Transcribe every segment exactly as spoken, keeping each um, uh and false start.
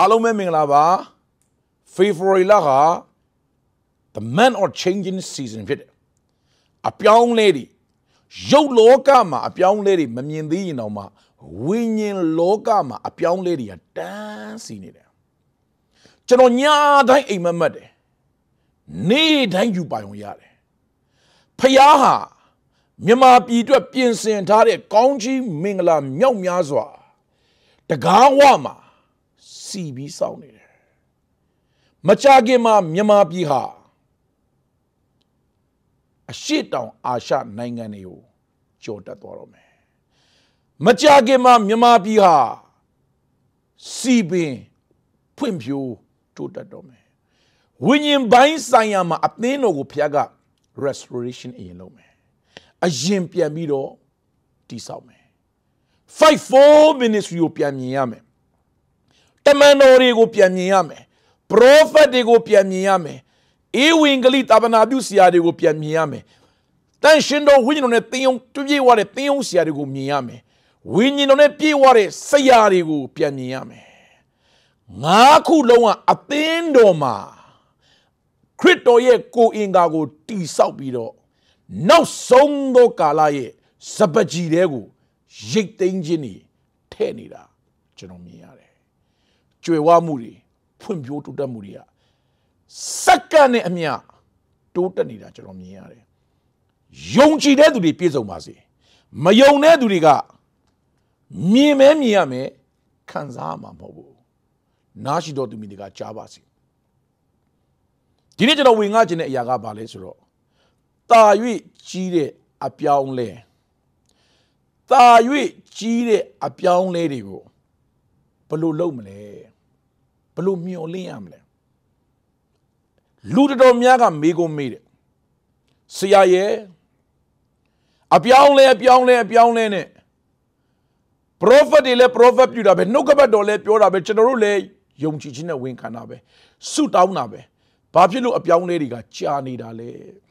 အားလုံးပဲမင်္ဂလာပါ February လက the man or changing season ဖြစ်တယ်အပြောင်းလဲတွေရုပ်လောကမှာအပြောင်းလဲတွေမမြင်သေးရင်တော့မှဝိညာဉ်လောကမှာအပြောင်းလဲတွေကတန်းစီနေတယ်ကျွန်တော်ညာတိုင်းအိမ်မက်မက်တယ်နေ့တိုင်းယူပိုင်ဝင်ရတယ်ဖယားဟာမြန်မာပြည်အတွက်ပြင်ဆင်ထားတဲ့ကောင်းကြီးမင်္ဂလာမြောက်များစွာတကားဝမှာစီပြီးစောင့်နေတယ်မကြာခင်မှာမြန်မာပြည်ဟာအရှိတောင်အာရှနိုင်ငံတွေကိုကြော်တက်သွားတော့မယ်မကြာခင်မှာမြန်မာပြည်ဟာစီပင်ဖွင့်ဖြိုးတိုးတက်တော့မယ်ဝိညာဉ်ပိုင်းဆိုင်ရာမှာအသင်းတော်ကိုဖျားက restoration အရင်လုပ်မယ်အရင်ပြန်ပြီးတော့တည်ဆောက်မယ် five four ministry ကိုပြန်မြင်ရမယ်တမန်တော်တွေကိုပြန်မြင်ရမယ် prophet တွေကိုပြန်မြင်ရမယ်ဧဝံဂေလိသာသနာပြုဆရာတွေကိုပြန်မြင်ရမယ်တန်ရှင်တော်ဝိညာဉ်တော်နဲ့သင်ယုံတွေ့ပြည့်ဝတဲ့သင်ယုံဆရာတွေကိုမြင်ရမယ်ဝိညာဉ်တော်နဲ့ပြည့်ဝတဲ့ဆရာတွေကိုပြန်မြင်ရမယ်ငါးခုလုံးကအသင်းတော်မှာခရစ်တော်ရဲ့ကိုယ်အင်္ဂါကိုတည်ဆောက်ပြီးတော့နောက်ဆုံးသောကာလရဲ့စပကြီးတွေကိုရိတ်သိမ်းခြင်းတွေထဲ့နေတာကျွန်တော်မြင်ရတယ်ကြွယ်ဝမှုတွေဖွံ့ဖြိုးတိုးတက်မှုတွေကစက္ကန့်နဲ့အမျှတိုးတက်နေတာကျွန်တော်မြင်ရတယ်ယုံကြည်တဲ့သူတွေပြည့်စုံပါစေမယုံတဲ့သူတွေကမြင်မဲမြင်ရမယ်ခံစားရမှာမဟုတ်ဘူးနားရှိတော်သူမိတွေကကြားပါစေဒီနေ့ကျွန်တော်ဝင်ငှခြင်းတဲ့အရာကဘာလဲဆိုတော့တာ၍ကြီးတဲ့အပြောင်းလဲတာ၍ကြီးတဲ့အပြောင်းလဲတွေကိုဘယ်လိုလုပ်မလဲဘယ်လိုမျှော်လင့်ရမလဲလူတော်များကမေးကုန်မေးတယ်ဆရာရဲ့အပြောင်းလဲအပြောင်းလဲအပြောင်းလဲနဲ့ prophet တွေလည်း prophet ပြတာပဲနှုတ်ကပတ်တော်လည်းပြောတာပဲကျွန်တော်တို့လည်းယုံကြည်ခြင်းနဲ့ဝန်ခံတာပဲဆုတောင်းတာပဲဘာဖြစ်လို့အပြောင်းလဲတွေကကြာနေတာလဲ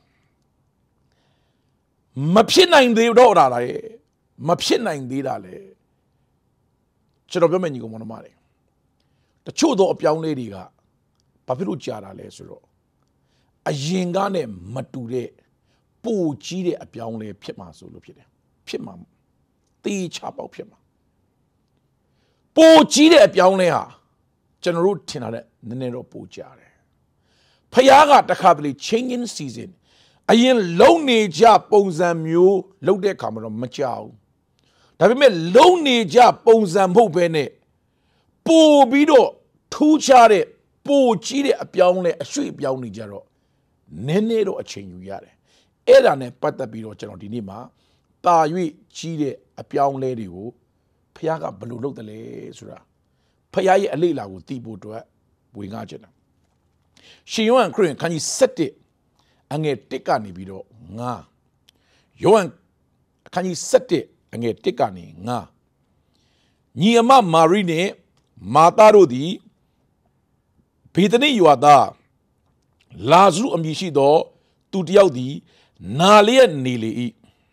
မဖြစ်နိုင်သေးတော့တာလေမဖြစ်နိုင်သေးတာလေကျွန်တော်ပြောမယ်ညီကောင်မောင်နှမတွေတချို့သောအပြောင်းလဲတွေကဘာဖြစ်လို့ကြာတာလဲဆိုတော့အရင်ကနဲ့မတူတဲ့ပိုကြီးတဲ့အပြောင်းလဲဖြစ်မှာဆိုလို့ဖြစ်တယ်ဖြစ်မှာတေးချပေါက်ဖြစ်မှာပိုကြီးတဲ့အပြောင်းလဲဟာကျွန်တော်တို့ထင်တာတဲ့နည်းနည်းတော့ပိုကြာတယ်ဖယားကတခါတလေ changing season အရင်လုံနေကြပုံစံမျိုးလုပ်တဲ့အခါမှာတော့မကြောက်ဒါပေမဲ့လုံနေကြပုံစံမဟုတ်ဘဲနဲ့ပိုပြီးတော့ထူးခြားတဲ့ပိုကြီးတဲ့အပြောင်းလဲအရွှေ့ပြောင်းနေကြတော့နည်းနည်းတော့အချိန်ယူရတယ်အဲ့ဒါနဲ့ပတ်သက်ပြီးတော့ကျွန်တော်ဒီနေ့မှာတာ၍ကြီးတဲ့အပြောင်းလဲတွေကိုဖယားကဘယ်လိုလုပ်တယ်လဲဆိုတာဖယားရဲ့အလေးလာကိုသိဖို့အတွက်ဝင်ကားချင်တာရှင်ယောဟန်ခရစ်ခန်းကြီးsevenအငယ်oneကနေပြီးတော့fiveယောဟန်အခန်းကြီးsevenအငယ်oneကနေfiveညီအမမာရိနဲ့မာသတို့သည်ဘေသနိရွာသားလာဇရုအမည်ရှိသောသူတစ်ယောက်သည်နာလျက်နေလေ၏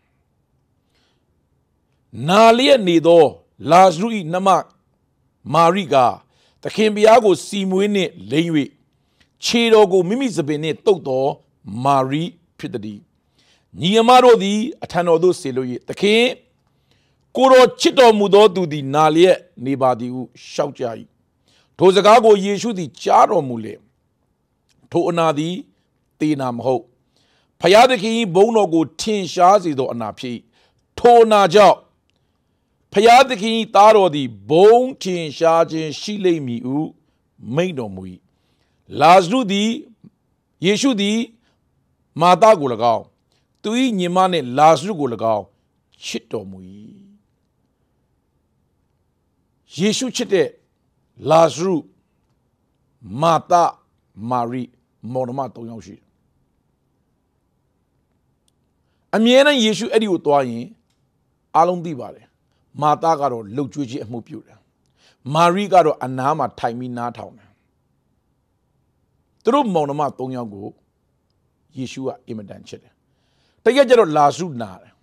နာလျက်နေသောလာဇရု၏နှမမာရိကသခင်ဘုရားကိုစီမွေးနှင့်လိမ့်၍ခြေတော်ကိုမိမိစပင်နှင့်တုပ်သောမာရိဖြစ်သည်ညီအမတို့သည်အထံတော်သို့ဆေလို့၍သခင်ကိုတော်ချစ်တော်မူသောသူသည်နာလျက်နေပါသည်ဟုရှောက်ကြ၏ထိုစကားကိုယေရှုသည်ကြားတော်မူလေထိုအနာသည်သေနာမဟုတ်ဖယားသခင်ဘုန်းတော်ကိုထင်ရှားစေသောအနာဖြစ်ထိုအနာကြောင့်ဖယားသခင်သားတော်သည်ဘုန်းထင်ရှားခြင်းရှိလိမ့်မည်ဟုမိန့်တော်မူ၏လာဇရုသည်ယေရှုသည်မာသကို၎င်းသူ၏ညီမနှင့်လာဇရုကို၎င်းချစ်တော်မူ၏ယေရှုချစ်တဲ့လာဇရုမာသမာရိမောင်နှမသုံးယောက်ရှိအမြဲတမ်းယေရှုအဲ့ဒီကိုသွားရင်အားလုံးသိပါတယ်မာသကတော့လှုပ်ကြွေးခြင်းအမှုပြုတယ်မာရိကတော့အနားမှာထိုင်ပြီးနားထောင်တယ်သူတို့မောင်နှမသုံးယောက်ကိုယေရှုကအင်မတန်ချစ်တယ်တကယ်ကြတော့လာဇရုနာတယ်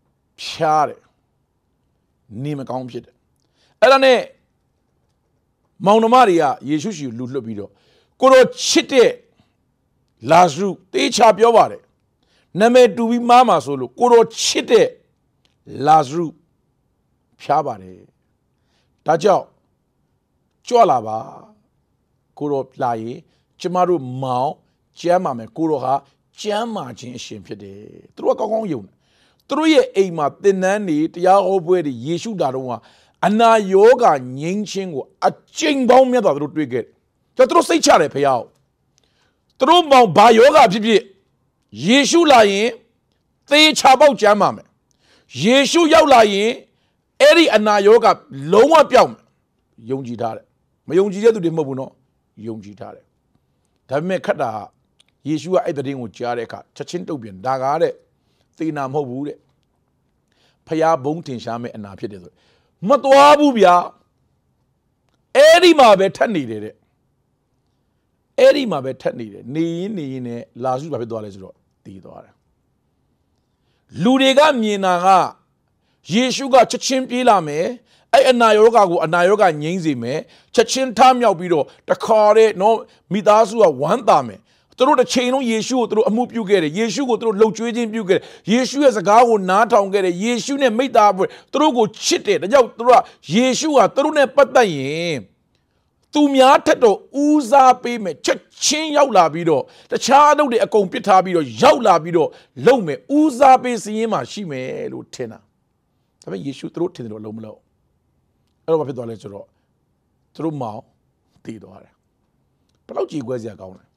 ဖြားတယ်နေမကောင်းဖြစ်တယ်အဲ့ဒါနဲ့မောင်နှမတွေကယေရှုရှိကိုလူလွတ်ပြီးတော့ကိုတော်ချစ်တဲ့လာဇရုတေချာပြောပါတယ်နာမည်တူပြီးမားမှာဆိုလို့ကိုတော်ချစ်တဲ့လာဇရုဖျားပါတယ်ဒါကြောင့်ကြွလာပါကိုတော်လာရင်ကျမတို့မောင်ကျမ်းမာမယ်ကိုတော်ဟာကျမ်းမာခြင်းအရှင်ဖြစ်တယ်သူတို့ကကောင်းကောင်းယုံတယ်သူတို့ရဲ့အိမ်မှာသင်္นานတွေတရားဟောပွဲတွေယေရှုတာတော့ကအနာယောဂငြိမ်းခြင်းကိုအကျင့်ပေါင်းမြတ်စွာသူတို့တွေ့ခဲ့တယ်သူတို့စိတ်ချတယ်ဖခင်သူတို့မောင်ဘာယောဂဖြစ်ဖြစ်ယေရှုလာရင်သေချာပေါက်ကျမ်းမာမယ်ယေရှုရောက်လာရင်အဲ့ဒီအနာယောဂလုံးဝပြောက်မယ်ယုံကြည်ထားတယ်မယုံကြည်တဲ့သူတွေမဟုတ်ဘူးနော်ယုံကြည်ထားတယ်ဒါပေမဲ့ခက်တာယေရှုကအဲ့တဲ့တင်းကိုကြားတဲ့အခါချက်ချင်းတုတ်ပြန်ဒါကားတဲ့သေနာမဟုတ်ဘူးတဲ့ဖျားဘုံတင်ရှားမဲ့အနာဖြစ်တယ်ဆိုမသွားဘူးဗျာအဲ့ဒီမှာပဲထက်နေတယ်တဲ့အဲ့ဒီမှာပဲထက်နေတယ်နေရင်နေရင်နဲ့လာစုဘာဖြစ်သွားလဲဆိုတော့တည်သွားတယ်လူတွေကမြင်တာကယေရှုကချက်ချင်းပြေးလာမယ်အဲ့အနာယောဂါကိုအနာယောဂါငြိမ်းစေမယ်ချက်ချင်းထမြောက်ပြီးတော့တခါတဲ့နော်မိသားစုကဝမ်းသာမယ်သူတို့တစ်ချိန်လုံးယေရှုကိုသူတို့အမှုပြုခဲ့တယ်ယေရှုကိုသူတို့လှုပ်ကြွေးခြင်းပြုခဲ့တယ်ယေရှုရဲ့စကားကိုနားထောင်ခဲ့တယ်ယေရှုနဲ့မိတ္တာပွဲသူတို့ကိုချစ်တယ်ဒါကြောင့်သူတို့ကယေရှုဟာသူတို့နဲ့ပတ်သက်ရင်သူများထက်တော့ဦးစားပေးမယ်ချက်ချင်းရောက်လာပြီးတော့တခြားအလုပ်တွေအကုန်ပစ်ထားပြီးတော့ရောက်လာပြီးတော့လုံမယ်ဦးစားပေးစည်းရင်းမှာရှိမယ်လို့ထင်တာဒါပေမဲ့ယေရှုသူတို့ထင်တယ်လို့လုံးမလို့အဲ့တော့ဘာဖြစ်သွားလဲဆိုတော့သူတို့မောင်တည်သွားတယ်ဘယ်လောက်ကြေကွဲစရာကောင်းလဲ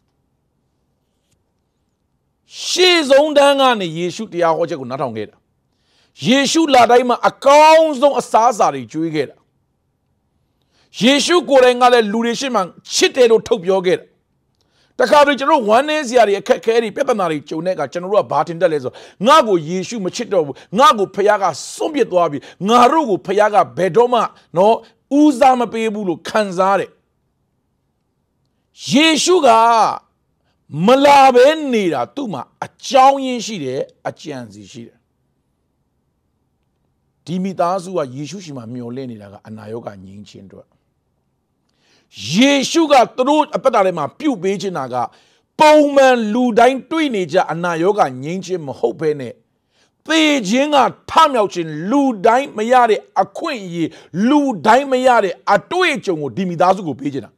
ရှေ့ဆုံးတန်းကနေယေရှုတရားဟောချက်ကိုနားထောင်ခဲ့တာယေရှုလာတိုင်းမှာအကောင်းဆုံးအစားအစာတွေကျွေးခဲ့တာယေရှုကိုယ်တိုင်ကလည်းလူတွေရှေ့မှာချစ်တယ်လို့ထုတ်ပြောခဲ့တာတခါတည်းကျွန်တော်ဝမ်းနည်းစရာတွေအခက်အခဲတွေပြဿနာတွေကြုံတဲ့အခါကျွန်တော်တို့ကဘာထင်တတ်လဲဆိုငါ့ကိုယေရှုမချစ်တော့ဘူးငါ့ကိုဖခင်ကစွန့်ပစ်သွားပြီငါတို့ကိုဖခင်ကဘယ်တော့မှနော်ဦးစားမပေးဘူးလို့ခံစားတယ်ယေရှုကမလာဘဲနေတာသူ့မှာအကြောင်းရင်းရှိတယ်အကြံစီရှိတယ်ဒီမိသားစုကယေရှုရှိမှမျှော်လင့်နေတာကအနာရောဂါငြိမ်းခြင်းအတွက်ယေရှုကသူတို့အပတ်တာထဲမှာပြုတ်ပေးခြင်းတာကပုံမှန်လူတိုင်းတွေ့နေကြအနာရောဂါငြိမ်းခြင်းမဟုတ်ဘဲနဲ့သေခြင်းကထမြောက်ခြင်းလူတိုင်းမရတဲ့အခွင့်အရေးလူတိုင်းမရတဲ့အတွေ့အကြုံကိုဒီမိသားစုကိုပေးခြင်းတာ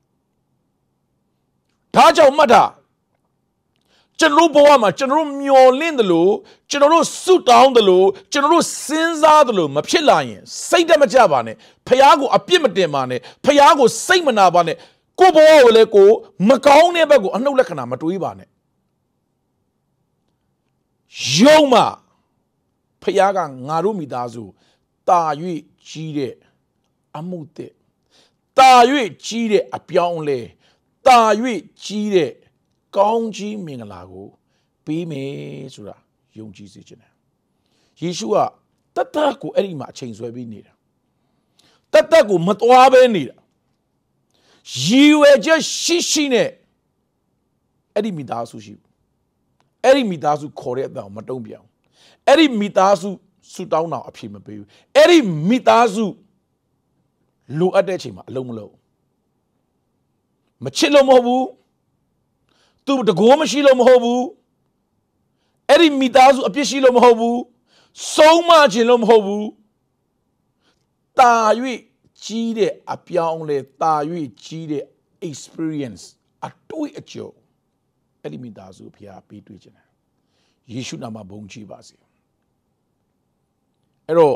ဒါကြောင့်မှတ်တာကျွန်တော်ဘဝမှာကျွန်တော်မျော်လင့်တယ်လို့ကျွန်တော်ဆုတောင်းတယ်လို့ကျွန်တော်စဉ်းစားတယ်လို့မဖြစ်လာရင်စိတ်တမကြပါနဲ့ဖះကိုအပြစ်မတင်ပါနဲ့ဖះကိုစိတ်မနာပါနဲ့ကိုဘဝကိုလည်းကိုမကောင်းတဲ့ဘက်ကိုအနှုတ်လက္ခဏာမတွေးပါနဲ့ယုံမှာဖះကငါတို့မိသားစုတာ၍ကြီးတဲ့အမှုတဲ့တာ၍ကြီးတဲ့အပြောင်းလဲတာ၍ကြီးတဲ့ကောင်းကြီးမင်္ဂလာကိုပေးမယ်ဆိုတာယုံကြည်စေချင်တယ်ယေရှုကတတ်တတ်ကိုအဲ့ဒီမှာအချိန်ဆွဲပြီးနေတာတတ်တတ်ကိုမသွားဘဲနေတာရည်ရွယ်ချက်ရှိရှိနဲ့အဲ့ဒီမိသားစုရှိအဲ့ဒီမိသားစုခေါ်တဲ့အတန်ကိုမတုံ့ပြန်အဲ့ဒီမိသားစုဆူတောင်းတာအဖြေမပေးဘူးအဲ့ဒီမိသားစုလိုအပ်တဲ့အချိန်မှာအလုံးမလုံးမချစ်လို့မဟုတ်ဘူးသူတကောမရှိလို့မဟုတ်ဘူးအဲ့ဒီမိသားစုအပြစ်ရှိလို့မဟုတ်ဘူးဆုံးမခြင်းလို့မဟုတ်ဘူးတာ၍ကြီးတဲ့အပြောင်းလဲတာ၍ကြီးတဲ့ experience အတွေ့အကြုံအဲ့ဒီမိသားစုဖျားပေးတွေ့ခြင်းယေရှုနာမဘုန်းကြီးပါစေအဲ့တော့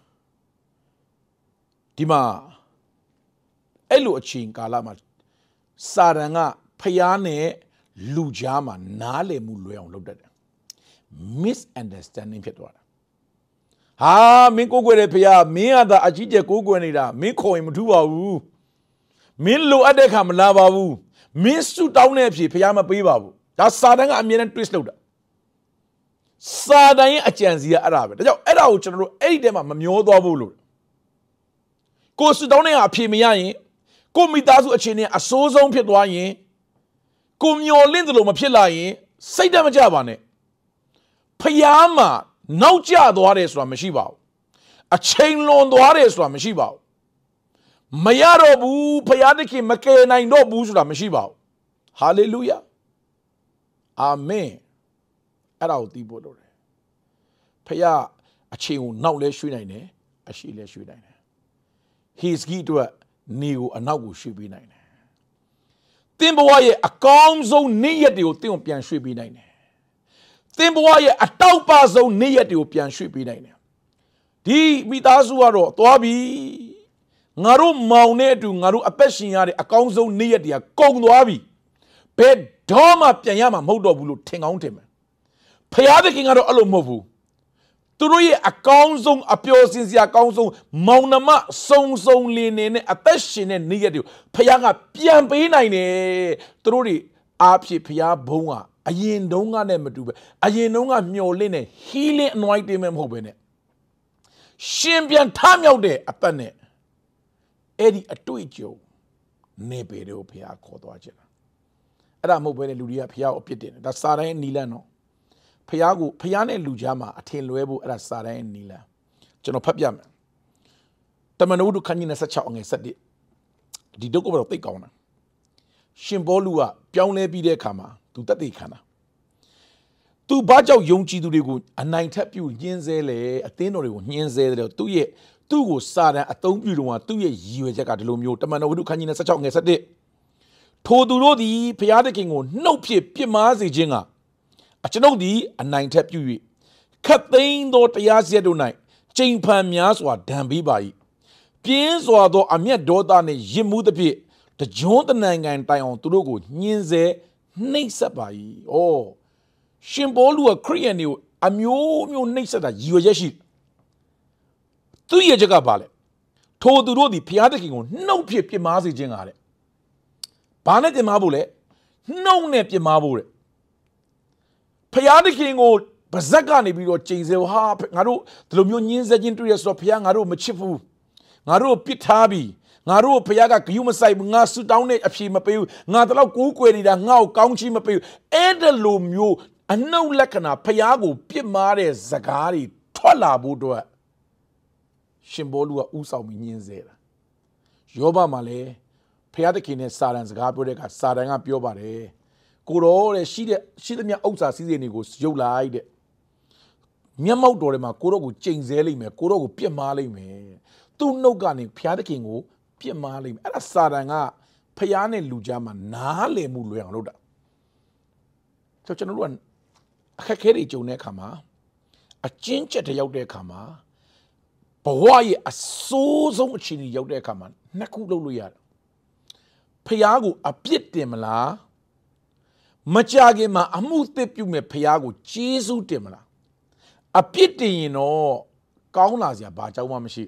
ဒီမှာအဲ့လိုအချိန်ကာလမှာစာရန်ကဖျားနဲ့လူကြားမှာနားလည်မှုလွဲအောင်လုပ်တတ်တယ် misunderstanding ဖြစ်သွားတာဟာမင်းကိုကိုွယ်တယ်ဖျားမင်းကသာအကြီးကျယ်ကိုကိုွယ်နေတာမင်းခေါ်ရင်မထူးပါဘူးမင်းလိုအပ်တဲ့ခါမလာပါဘူးမင်းစုတောင်းတဲ့အဖြစ်ဖျားမပေးပါဘူးဒါစာတန်ကအမြဲတမ်း twist လုပ်တာစာတန်ရဲ့အကြံစီကအဲ့ဒါပဲဒါကြောင့်အဲ့ဒါကိုကျွန်တော်တို့အဲ့ဒီတဲမှာမမျောသွားဖို့လို့ကိုစုတောင်းတဲ့အဖြစ်မရရင်ကိုမိသားစုအခြေအနေအဆိုးဆုံးဖြစ်သွားရင်ကိုမျောလင့်တယ်လို့မဖြစ်လာရင်စိတ်တမကြပါနဲ့ဖျားမှာနောက်ကျသွားတယ်ဆိုတာမရှိပါဘူးအချိန်လွန်သွားတယ်ဆိုတာမရှိပါဘူး Mayaro bu Payadiki Make nine no Buzula Meshiba. Hallelujah. Amen. Arao di Bolore. Paya a chew now let you nine, a she let you nine. He is key to a new and now should be nine. Timboye a calm zone near the Ethiopian should be nine. Timboye a taupa zone near the Ethiopian should be nine. Di Mitazuaro, Toabi Naru Maune to Naru Apeshiari, a calm zone near the Kongwabi. Bed Doma Pianyama Modobulu Ting on him. Payada King Aro Alomovu. Three accounts on appeal since the accounts on Maunama Song Song Lin a passion and near you. Payanga Pian Painine. Three Apsi Pia Bonga. A yin donga nemetuba. A yin donga muline. Healing and white him hobene. Champion time out there upon it. Eddie a tweetio. Nepe de Opia Cotoagena. Adamo Bene Ludia Pia Opitin. That's Sarah and Nilano. Piago, Piane Lujama, a tail luebo at a Sara and Nila. General Papiam. Tamanodu Canina such a on a Saturday. The dog over the corner. Shimbolua, Pione Bide Kama, to Tatikana. Two Bajo Yonchi do the good, a nine tap you, Yenzele, a tenor, Yenzele, two ye, two go Sara, a tom you one, two ye, you a jackalumio, Tamanodu Canina such on a Saturday. Todurodi, Piadaking, no pie, Pimazi Jinga. A Chanodi, a nine tap you. Captain do Tayazia do night. Chain Pamias or Dambi by. Piens or do a mere daughter and Jimu the pit. The John the Nang and Tyon to go. Ninze, Nasa by. Oh, Shimbolu a Korean you. A mu Nasa that you are Yashi. Two years ago, Ballet. Told the Rodi Piadaking, no pip Pimazi Jingare. Panet Mabule, no nep Mabule. Payadi King old Bazagani be your chains, harp, Naru, the Lumunians into your stop Yangaru Machifu, Naru Pitabi, Naru Payaga, Yumasai, Nasu down at Shimapu, Natala Kukwedi, and now County Mapu, Edelum, and no Lakana, Payago, Pimare, Zagari, Tola Budua, Shimbolua Usa Minzera. Yoba Male, Payadakin and Sarans, Gabriel, Sarang up your body. Kuro, she the Mia Osa season goes, you lied. Miamau Dorema, Kuro would change Zeli me, Kuro would Pia Mali me. Two no gunning, Piada King, Pia Mali, and a Saranga, Payane Lujama, Nale Muluanoda. Such an one. A Kakeri Jone Kama, a chinch at a Yaude Kama, but why a so so much in Yaude Kama, Nakulo Luyar. Payago a pit demala. Machage ma amute piu me Payago, Jesu Timala. A pity no, Kaunas ya Baja Wamashi.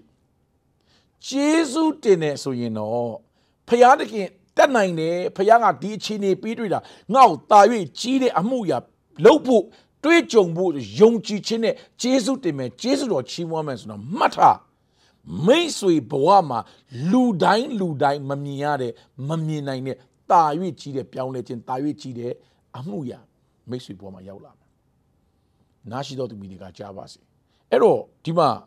Jesu Tene, so you know. Payadiki, that nine, Payaga di Chini Petrida, now Tawi, Chile Amuya, Lopu, Twitchong, Young Chichine, Jesu Time, Jesu or Chimomans no matter. Maisui Boama, Ludain, Ludain, Mamiade, Mamine. Tawi Chide, Piaunet, Tawi Chide, Amuya, makes you Poma Yaula. Nashido to Midiga Javasi. Ero, Tima,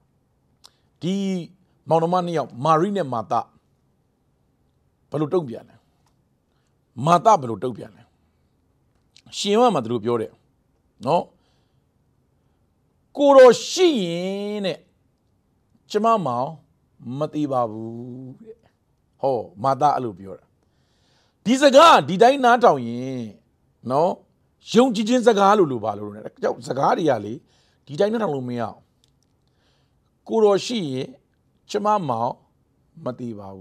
Di Monomania, Marine Mata, Palutopiana. Mata Palutopiana. Shima Madrupiore. No? Kuro Shine Chamamao, Matibabu. Oh, Mata Alupiora. This a guy, did I not tell you? No? Young Jijin Zagalu Balu, Zagariali, did I not allow me out? Kuroshi, Chamamao, Matiba.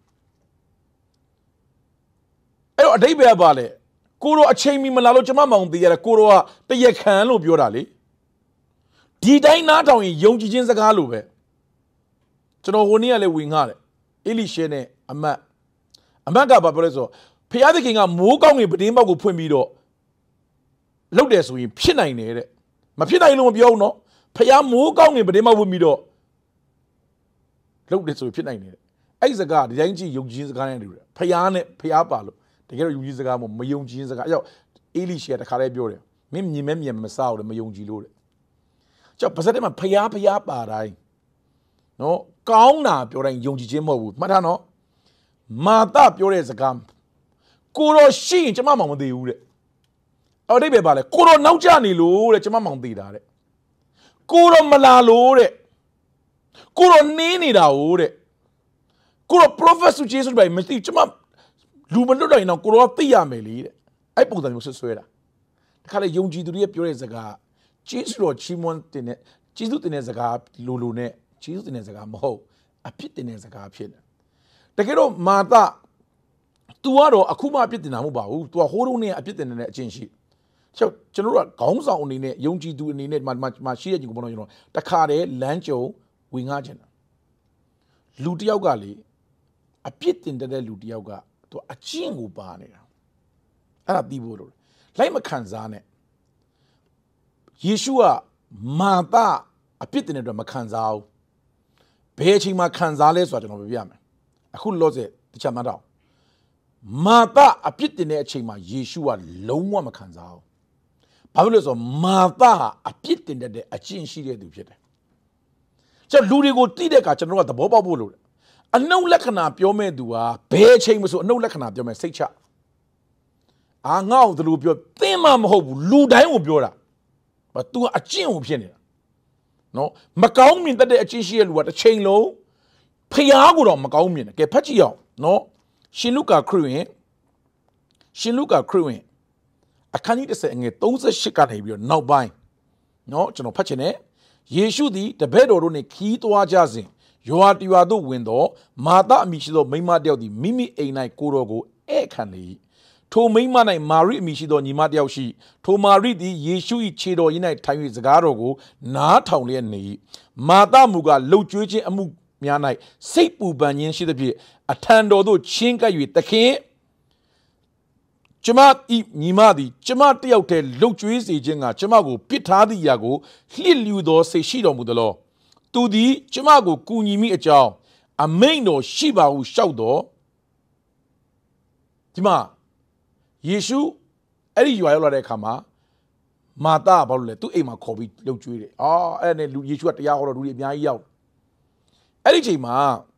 Oh, a day be a ballet. Kuro a chami Malalo Chamamon, the Kuro, the Yakan of Yorali. Did I not tell you, young Jijin Zagalu? To know who nearly wing had it. Ilishene, a mat. Amaga Babarezo, Piada King a Mugong, but Imba will put me do. Look there, so we pina in it. Mapina no biono, Payam Mugong, but Imba will me do. Look there, so we pina in it. As a guard, the Yanji Yujins Gan, Payane, Payapalo, the girl you use the gam of my young jeans. Elish at the Carabio. Mimmy Memia Masao, the Mayonji Lord. Just Passatima Payapa Yapa, I. နော်ကောင်းတာပြောတိုင်းယုံကြည်ခြင်းမဟုတ်ဘူးမှတ်ထားနော်မာသပြောတဲ့စကားကိုတော့ရှိရင်ကျမမောင်မသေးဘူးတဲ့အော်အဓိပ္ပာယ်ပါလေကိုတော့နောက်ကျနေလို့တဲ့ကျမမောင်သေးတာတဲ့ကိုတော့မလာလို့တဲ့ကိုတော့နင်းနေတာဟုတ်တဲ့ကိုတော့ prophet ဆိုကျေးဇူးပဲမသိကျမလူမလွတ်တော့ရင်တော့ကိုတော့သိရမယ်လေတဲ့အဲ့ပုံစံမျိုးဆွဆွဲတာတခါလေယုံကြည်သူတွေပြောတဲ့စကားကျေးဇူးတော်ချီးမွမ်းတင်တဲ့ကျေးဇူးတင်တဲ့စကားလိုလိုနဲ့ကျေးဇူးတင်တဲ့စကားမဟုတ်အဖြစ်တင်တဲ့စကားဖြစ်တယ်တကယ်တော့မာသ तू ကတော့အခုမှအဖြစ်တင်တာမဟုတ်ပါဘူး तू ကဟိုးတုန်းနဲ့အဖြစ်တင်နေတဲ့အချင်းရှိကျွန်တော်တို့ကခေါင်းဆောင်အနေနဲ့ယုံကြည်သူအနေနဲ့မှရှိတဲ့ညီကောင်ကျွန်တော်တခါတည်းလမ်းကြုံဝင်ငှချင်တာလူတယောက်ကလေအပြစ်တင်တဲ့လူတယောက်ကသူအကျင့်ကိုပါနေတာအဲ့ဒါပြီးဖို့လို့လိုက်မခံစားနဲ့ယေရှုကမာသအပြစ်တင်တဲ့အတွက်မခံစားဘူးဘယ်အချိန်မှာခံစားလဲဆိုတာကျွန်တော်ပြပြမယ်အခုလောဆယ်တခြားမှတ်တော့မာသအပြစ်တင်တဲ့အချိန်မှာယေရှုကလုံးဝမခံစားဘူးဘာဖြစ်လို့လဲဆိုတော့မာသအပြစ်တင်တဲ့အကျင့်ရှိတဲ့သူဖြစ်တယ်ကျွန်တော်လူတွေကိုတိတဲ့အခါကျွန်တော်ကသဘောပေါက်ဖို့လိုတယ်အနှုတ်လက္ခဏာပြောမဲ့သူဟာဘယ်အချိန်မှဆိုအနှုတ်လက္ခဏာပြောမဲ့စိတ်ချအာငါ့ကိုသူတို့ပြောသင်မှမဟုတ်ဘူးလူတိုင်းကိုပြောတာဘာ तू အကျင့်ကိုဖြစ်နေတာနော်မကောင်းမြင်တတ်တဲ့အကျင့်ရှိတဲ့လူကတစ်ချိန်လုံးဖျားကိုတော့မကောင်းမြင်တယ်ကဲဖတ်ကြည့်အောင်နော်ရှင်လုကာခရစ်ဝင်ရှင်လုကာခရစ်ဝင်အခန်းကြီးတစ်ဆယ်ငယ်သုံးဆယ့်ရှစ်ကနေပြီးတော့နောက်ပိုင်းနော်ကျွန်တော်ဖတ်ချင်တယ်ယေရှုသည်တပည့်တော်တို့နှင့်ခီးသွားကြစဉ်ယောဟာတရွာသို့ဝင်သောမာသအမည်ရှိသောမိန်းမတစ်ယောက်သည်မိမိအိမ်၌ကိုတော်ကိုဧည့်ခံလေထိုမိန်းမ၌မာရိအမည်ရှိသောညီမတစ်ယောက်ရှိထိုမာရိသည်ယေရှု၏ခြေတော်ရင်း၌ထိုင်၍စကားတော်ကိုနားထောင်လျက်နေမာသမူကလှုပ်ကြွေးခြင်းအမှုများ၌စိတ်ပူပန်ခြင်းရှိသဖြင့်အထံတော်သို့ချင်းကပ်၍သခင်ကျမဤညီမသည်ကျမတယောက်တည်းလှုပ်ကြွေးစေခြင်းကကျမကိုပစ်ထားသည့်အရာကိုလှစ်လျူသောစိတ်ရှိတော်မူသလောသူသည်ကျမကိုကူညီမိအကြောင်းအမိန်တော်ရှိပါဟုရှောက်တော်ဒီမှာယေရှုအဲ့ဒီရွာရောက်လာတဲ့အခါမှာမာသကဘာလို့လဲသူ့အိမ်မှာခေါ်ပြီးလှုပ်ကြွေးတယ်အာအဲ့နဲ့လူယေရှုကတရားဟောတော့လူတွေအများကြီးရောက်အဲ့ဒီချိန်မှာ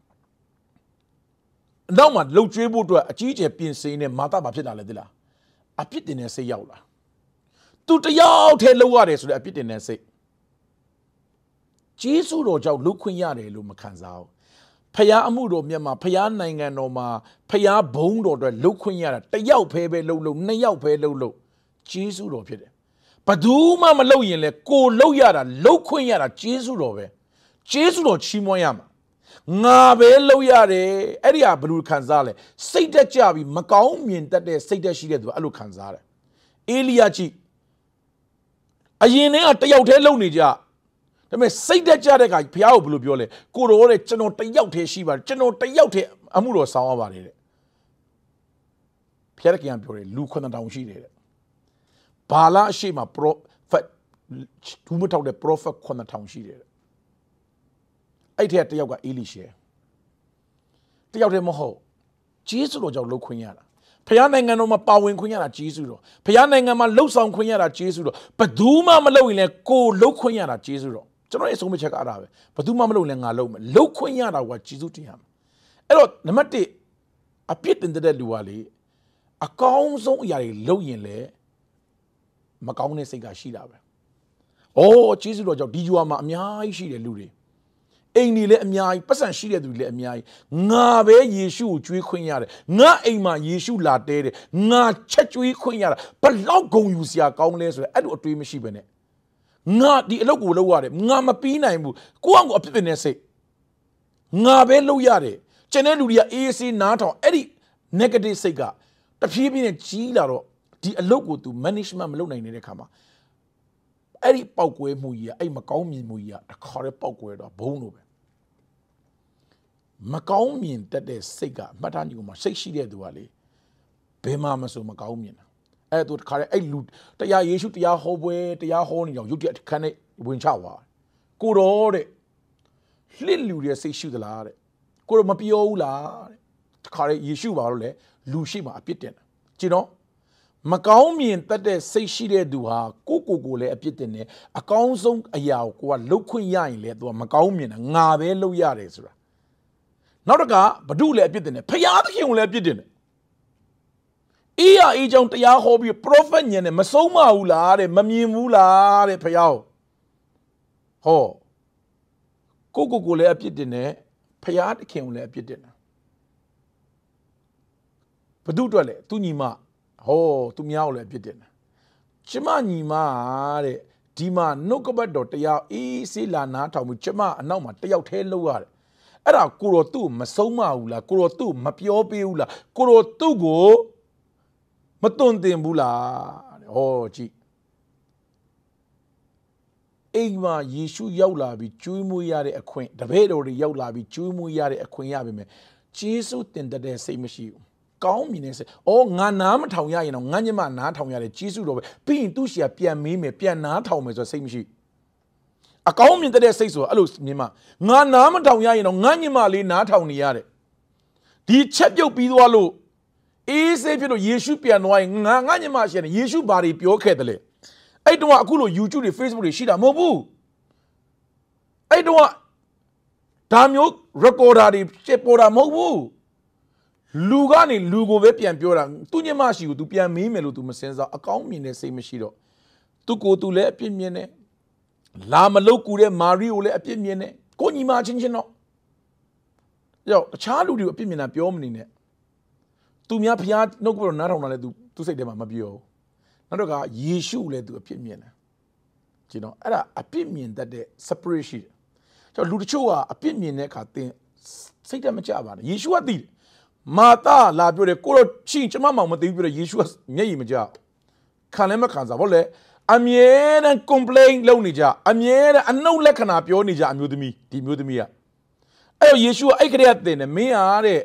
နောက်မှာလှုပ်ကြွေးဖို့အတွက်အကြီးအကျယ်ပြင်ဆင်နေမာသဘာဖြစ်လာလဲသိလားအပြစ်တင်တဲ့စိတ်ရောက်လာသူတယောက်တည်းလှုပ်ရတယ်ဆိုတဲ့အပြစ်တင်တဲ့စိတ်ဂျေဇုတော်ကြောင့်လှုပ်ခွင့်ရတယ်လို့မခံစားဘူးဖျားအမှုတော်မြတ်မှာဖျားနိုင်ငံတော်မှာဖျားဘုံတော်အတွက်လှုပ်ခွင့်ရတာတယောက်ဖဲပဲလှုပ်လှုပ်နှစ်ယောက်ဖဲလှုပ်လှုပ်ဂျေဇုတော်ဖြစ်တယ်ဘယ်သူမှမလှုပ်ရင်လေကိုလှုပ်ရတာလှုပ်ခွင့်ရတာဂျေဇုတော်ပဲဂျေဇုတော်ချီးမွမ်းရမှာငါပဲလှုပ်ရတယ်အဲ့ဒီဟာဘယ်လိုခံစားလဲစိတ်တက်ကြပြီးမကောင်းမြင်တတ်တဲ့စိတ်တက်ရှိတဲ့သူအဲ့လိုခံစားတယ်အေလိယကြည့်အရင်တည်းကတယောက်တည်းလှုပ်နေကြဒါပေမဲ့စိတ်တက်ကြတဲ့အခါဘုရားကိုဘယ်လိုပြောလဲကိုတော်တဲ့ကျွန်တော်တယောက်တည်းရှိပါတယ်ကျွန်တော်တယောက်တည်းအမှုတော်ဆောင်ရပါတယ်တဲ့ဘုရားကပြောတယ်လူခုနှစ်ထောင်ရှိတယ်တဲ့ဘာလာအရှိမပရိုဖက်ဒူးမထောက်တဲ့ prophet ခုနှစ်ထောင်ရှိတယ်တဲ့အဲ့ထက်တယောက်ကအေလိရှေတယောက်တည်းမဟုတ်ဂျေဇုတော်ကြောင့်လှုပ်ခွင့်ရတာဖျားနိုင်ငံတော်မှာပါဝင်ခွင့်ရတာဂျေဇုတော်ဖျားနိုင်ငံမှာလှုပ်ဆောင်ခွင့်ရတာဂျေဇုတော်ဘယ်သူမှမလှုပ်ရင်လည်းကိုလှုပ်ခွင့်ရတာဂျေဇုတော်ကျွန်တော်ရဲ့အဆုံးအဖြတ်ကအဲ့ဒါပဲဘယ်သူမှမလုပ်လဲငါလုပ်မယ်လုပ်ခွင့်ရတာကဂျေဇုတင်ရမယ်အဲ့တော့နံပါတ်တစ်အပြစ်တင်တဲ့လူကလေအကောင်းဆုံးအရာတွေလုပ်ရင်လေမကောင်းတဲ့စိတ်ကရှိတာပဲ။အော်ဂျေဇုတော်ကြောင့်ဒီယူမှာအများကြီးရှိတယ်လူတွေအိမ်တွေလည်းအများကြီးပတ်စံရှိတဲ့သူတွေလည်းအများကြီးငါပဲယေရှုကိုကြွေးခွင့်ရတယ်ငါအိမ်မှာယေရှုလာတဲတယ်ငါချက်ကြွေးခွင့်ရတာဘလောက်ဂုဏ်ယူစရာကောင်းလဲဆိုရင်အဲ့လိုအတွေးမရှိပဲနဲ့ငါဒီအလုပ်ကိုလုပ်ရတယ်ငါမပြီးနိုင်ဘူးကိုယ့်အကိုအဖြစ်ဖြစ်နေစိတ်ငါပဲလုပ်ရတယ်ကျန်တဲ့လူတွေကအေးဆေးနားထောင်အဲ့ဒီ negative စိတ်ကတဖြည်းဖြည်းနဲ့ကြီးလာတော့ဒီအလုပ်ကို तू management မလုပ်နိုင်နေတဲ့ခါမှာအဲ့ဒီပောက်ကွဲမှုကြီးကအဲ့မကောင်းမြင်မှုကြီးကတခါတည်းပောက်ကွဲတော့ဘုံလို့ပဲမကောင်းမြင်တတ်တဲ့စိတ်ကအမှတ်ထားညီကောင်မှာစိတ်ရှိတဲ့သူကလေဘယ်မှမဆိုမကောင်းမြင်တာအဲ့သူတခါတည်းအဲ့လူတရားယေရှုတရားဟောပွဲတရားဟောနေတော့ရုပ်တရက်ခန်းနဲ့ဝင်ချသွားကိုတော်တဲ့လှစ်လူရဲ့စိတ်ရှိသလားတဲ့ကိုတော်မပြောဘူးလားတဲ့တခါတည်းယေရှုပါတော့လေလူရှိမှအပြစ်တင်တယ်ကြည့်တော့ Macaomian that the say she did do her, cocoa gole a pitine, a council a yaw, what look when yain let to a Macaomian, and Nave lo yares. Not a gar, but do let pitine, pay out the king let pitine. Ia agent ya hobby, prophet, and Masoma ula, and Mammy mula, and payao. Ho. Cocoa gole a pitine, pay out the king let pitine. But do toilet, to Nima. Oh, to me all a bit in. Chima Nima, Dima, no cobat dot ya, e si la nata with Chima, and now my tail tail. Era Kuro tu, Masoma ula, Kuro tu, Mapiopi ula, Kuro tu go Matonte bula. Oh, gee. Egma, Yeshu Yaula be Chumu Yare acquaint, the bed or the Yaula be Chumu Yare acquaint. Jesus in the same issue. Cao mi say, oh, Nana Tauya, you know, Nanyama Natauya, Jesus over, being two share Pia Mime, Pia Natau is the same she. A cow mean that they say so, Alus Nima. Nana Tauya, you know, Nanyama Li Natau Niare. The chap you be wallow. Is if you know, Yeshu Pianoy, Nanyama, and Yeshu body pure kettle. I don't want Kulo, YouTube, Facebook, Shida Mobu. I don't want Tamyo, Recorda, Chepora Mobu. Lugani Lugo Vepian Pura, Tunyamashi to Pia Mimelu to Masenza, a cow mine say Machiro. To go to Le Pimene Lama Locure, Mario Le Pimene, Coni Marchin, you know. Yo, a child would do a pimina piomine. To me up yard, no good, not on to say them, Mabio. Not a guy, Yeshu led to a pimina. You know, a pimian that the separation. So Luchua, a pimian neck, I think, say them a chavana. Yeshua did. Mata la biure kolo chin chama ma mate biure Yeshua nyei meja kanema kanza bole amye na complain lo ni ja amye na anau lekana pyo ni ja amyodimi di myodimi ya ayo Yeshua ai kare at ne me ya de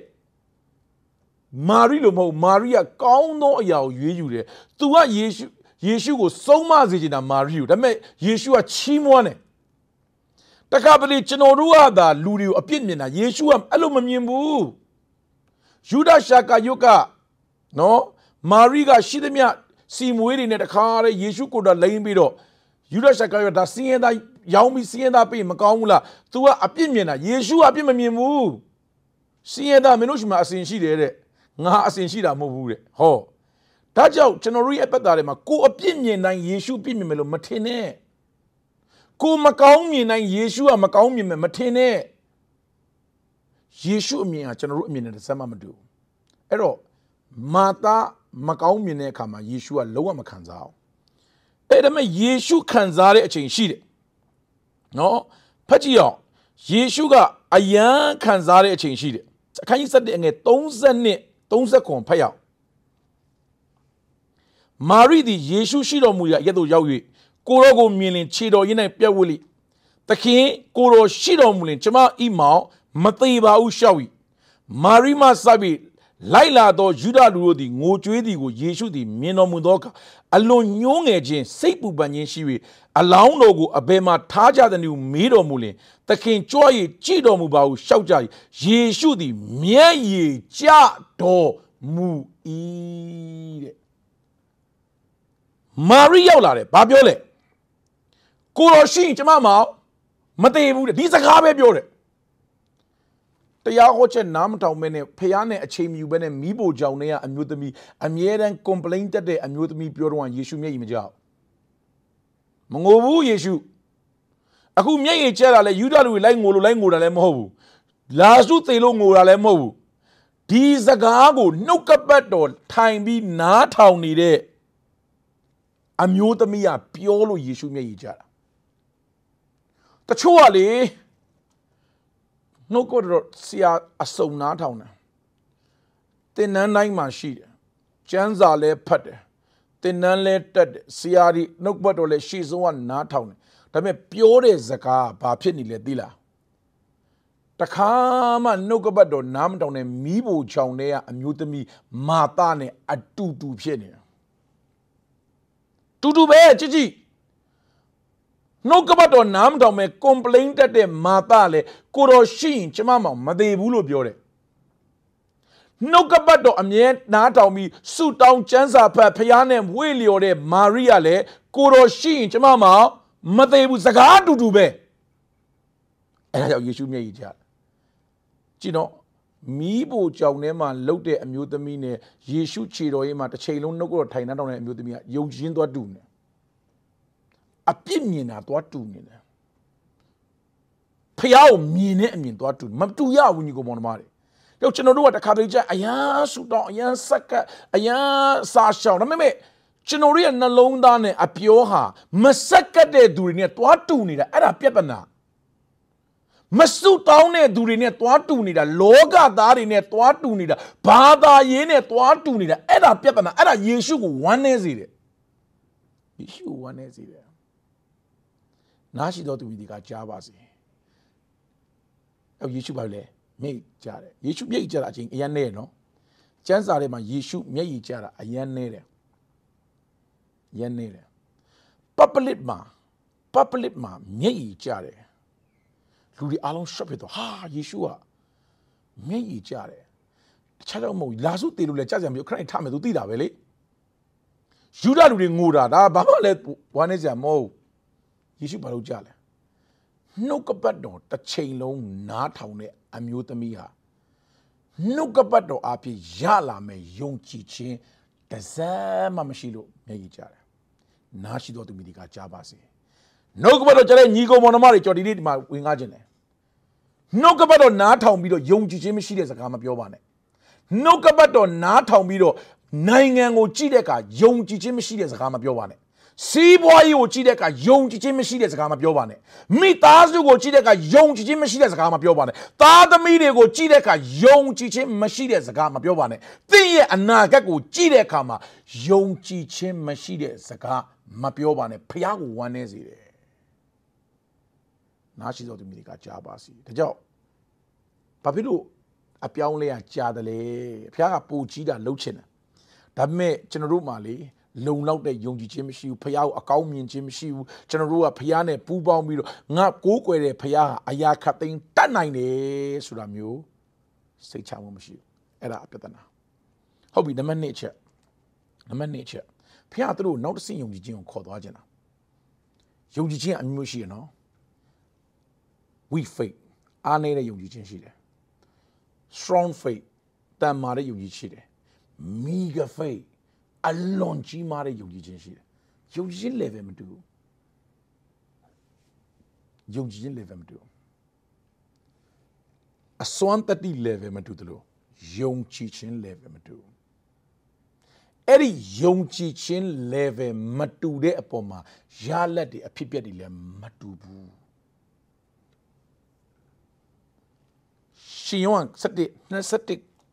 Mari lo mo Maria kaung no aya ko yue yu de tu ka Yeshu Yeshu ko song ma se chin da Mari ko da me Yeshua chi mwa ne taka pali chino ru ka da lu ri ko apit myin na Yeshua ai lo ma myin bu Judah Shaka Yuka, no, Mariga Shidemia, seem waiting at a car, Yeshu could have lain below. Judah Shaka, the seeing that Yaumi seeing that pay Macaula, to a opinion, Yeshu Apimamu. Seeing that Menushma as she did it, Nah as in Shida Movu. Ho. Touch out, Chenori Epadarema, co opinion and Yeshu Pimelo Matine. Co Macaumi and Yeshu and Macaumi Matine. Yeshu mi a channel min at sama madu. Ero Mata Macau mine kama Yeshu a lower Macanzao. Edame Yeshu Kanzare a chain sheet. No, Pachio, Yeshu got a young Kanzare a chain sheet. Can you set the tones and net, tones a compaya? Mari the Yeshu Shido Muya Yedo Yawi, Korogo meaning Chido in a Piawili. The king, Koro Shido Mulin, Chama Imao. Mataiba Ushawi Marima Sabi Laila do Judah Rudi, Mojuedi, Yeshu, the Minomudoka, alone young agent, Sepu Banyishi, allow no go Abema Taja the new Mido Mule, the king Choi, Chido Mubau, Shaujai, Yeshu, the Mie Cha do Mu E Maria Lare, Babiole Kuroshin Chamama Mataibu, these are Gabe. The Yahoche Namta mene Payane a chame you when a Mibo Jaunea and Mutami, and yet and complained that they and Mutami pure one Yeshu me image. Mongobu Yeshu. A whom ye chera le Yuda will like Molo Lango Lemo. Lazu Telongo Lemo. These a gago, no capato, time be not how needed. A Mutami a pure Yeshu me each other. The Chuali. No good see a so not on. Then nine man sheet. Chanza le put. Then none let that Siari no but ole she's one not on. The me pure zaka, papini le dilla. The kama no go but don't nam down a mibo chaunea and mutami matane at two two penny. Two two bear, Chichi. No cabato nam down me complaint that the matale, Kuroshin, Chamama, Made Bulo Biore. နှုတ်ကပတ်တော်အမြဲနားထောင်ပြီးဆုတောင်းကျမ်းစာဖတ်ဖခင်နဲ့ဝေလျော်တဲ့မာရိယာလည်းကိုတော်ရှိရင်ကျမမောင်မသေးဘူးစကားတူတူပဲအဲဒါကြောင့်ယေရှုမျက်ရည်ကျကြည့်တော့မီးပိုကြောင်ထဲမှာလှုပ်တဲ့အမျိုးသမီးနဲ့ယေရှုခြေတော်ရဲ့မှာတစ်ချိန်လုံးနှုတ်ကတော့ထိုင်နှောင်းတောင်းတဲ့အမျိုးသမီးကယုံကြည်ခြင်းသွားတူနေအပြစ်မြင်တာသွားတူနေတယ်ဖះကိုမြင်တဲ့အမြင်သွားတူမတူရဘူးညီကောင်မောင်နှမတွေတော့ကျွန်တော်တို့ကတခါတလေကျအယမ်းဆူတောင်းအယမ်းဆက်ကအယမ်းစာရှောင်းဒါပေမဲ့ကျွန်တော်တို့ရဲ့နှလုံးသားနဲ့အပြောဟာမဆက်ကတဲ့သူတွေနဲ့သွားတူနေတာအဲ့ဒါပြဿနာမဆုတောင်းတဲ့သူတွေနဲ့သွားတူနေတာလောကသားတွေနဲ့သွားတူနေတာဘာသာရေးနဲ့သွားတူနေတာအဲ့ဒါပြဿနာအဲ့ဒါယေရှုကိုဝမ်းနည်းစေတယ်ယေရှုကိုဝမ်းနည်းစေတယ်နားရှိတော်သူဒီကကြားပါစေအဲ့ယေရှုဘာလဲမျက်ရည်ကျတယ်ယေရှုမျက်ရည်ကျတာအချင်းအရန်နဲနော်ကျမ်းစာထဲမှာယေရှုမျက်ရည်ကျတာအရန်နဲတယ်ရန်နေတယ် public မှာ public မှာမျက်ရည်ကျတယ်လူတွေအားလုံး shop ဖြစ်တော့ဟာယေရှုကမျက်ရည်ကျတယ်တခြားတော့မဟုတ်လာစုတေလို့လဲကြာကြမျိုးခဏထမယ်သူသိတာပဲလေယူဒလူတွေငိုတာဒါဘာမှလည်းဝမ်းနေစရာမဟုတ်ယေရှုဘာလို့ကြာလဲနှုတ်ကပတ်တော်တစ်ချိန်လုံးနားထောင်တဲ့အမျိုးသမီးဟာနှုတ်ကပတ်တော်အဖြစ်ရလာမယ်ယုံကြည်ခြင်းတစ်စက်မှမရှိလို့မျက်ရည်ကျတယ်နားရှိတော်သူမိဒီကကြားပါစေနှုတ်ကပတ်တော်ကျတဲ့ညီကောင်မောင်နှမတွေကြော်ဒီနေ့ဒီမှာဝင်ကားခြင်းတယ်နှုတ်ကပတ်တော်နားထောင်ပြီးတော့ယုံကြည်ခြင်းမရှိတဲ့စကားမပြောပါနဲ့နှုတ်ကပတ်တော်နားထောင်ပြီးတော့နိုင်ငံကိုကြည့်တဲ့အခါယုံကြည်ခြင်းမရှိတဲ့စကားမပြောပါနဲ့စီးပွားရေးကိုကြည့်တဲ့အခါယုံကြည်ခြင်းမရှိတဲ့စကားမပြောပါနဲ့မိသားစုကိုကြည့်တဲ့အခါယုံကြည်ခြင်းမရှိတဲ့စကားမပြောပါနဲ့သားသမီးတွေကိုကြည့်တဲ့အခါယုံကြည်ခြင်းမရှိတဲ့စကားမပြောပါနဲ့သင်ရဲ့အနာဂတ်ကိုကြည့်တဲ့အခါမှာယုံကြည်ခြင်းမရှိတဲ့စကားမပြောပါနဲ့ဖះကိုဝမ်းနည်းစေတယ်နားရှိတော်သူမိကကြားပါစီဒါကြောင့်ဘာဖြစ်လို့အပြောင်းလဲရကြားတယ်လေဖះကပူကြီးတာလှုပ်ချင်တယ်ဒါပေမဲ့ကျွန်တော်တို့မှလေလုံလောက်တဲ့ယုံကြည်ခြင်းမရှိဘူးဖះကိုအကောင်းမြင်ခြင်းမရှိဘူးကျွန်တော်တို့ကဖះနဲ့ပူးပေါင်းပြီးတော့ငါကိုးကွယ်တဲ့ဖះဟာအရာခတ်သိမ်းတတ်နိုင်တယ်ဆိုတာမျိုးစိတ်ချမှုမရှိဘူးအဲ့ဒါအပြဿနာဟုတ်ပြီနံပါတ်နှစ်ချက်နံပါတ်နှစ်ချက်ဖះသူတို့နောက်တစ်ဆင့်ယုံကြည်ခြင်းကိုခေါ်သွားခြင်းလားယုံကြည်ခြင်းအမျိုးရှိရနော် weak faith အားနည်းတဲ့ယုံကြည်ခြင်းရှိတယ် strong faith တန်မာတဲ့ယုံကြည်ရှိတယ် meager faith အလွန်ကြီးမားတဲ့ယုံကြည်ခြင်းရှိတယ်ယုံကြည်ခြင်း level မတူဘူးယုံကြည်ခြင်း level မတူဘူးအစွမ်းတတိ level မတူသလိုယုံကြည်ခြင်း level မတူဘူးအဲ့ဒီယုံကြည်ခြင်း level မတူတဲ့အပေါ်မှာရလက်တွေအဖြစ်ပြက်တွေလည်းမတူဘူးရှင်ယောဟန်၁၁ ၂၁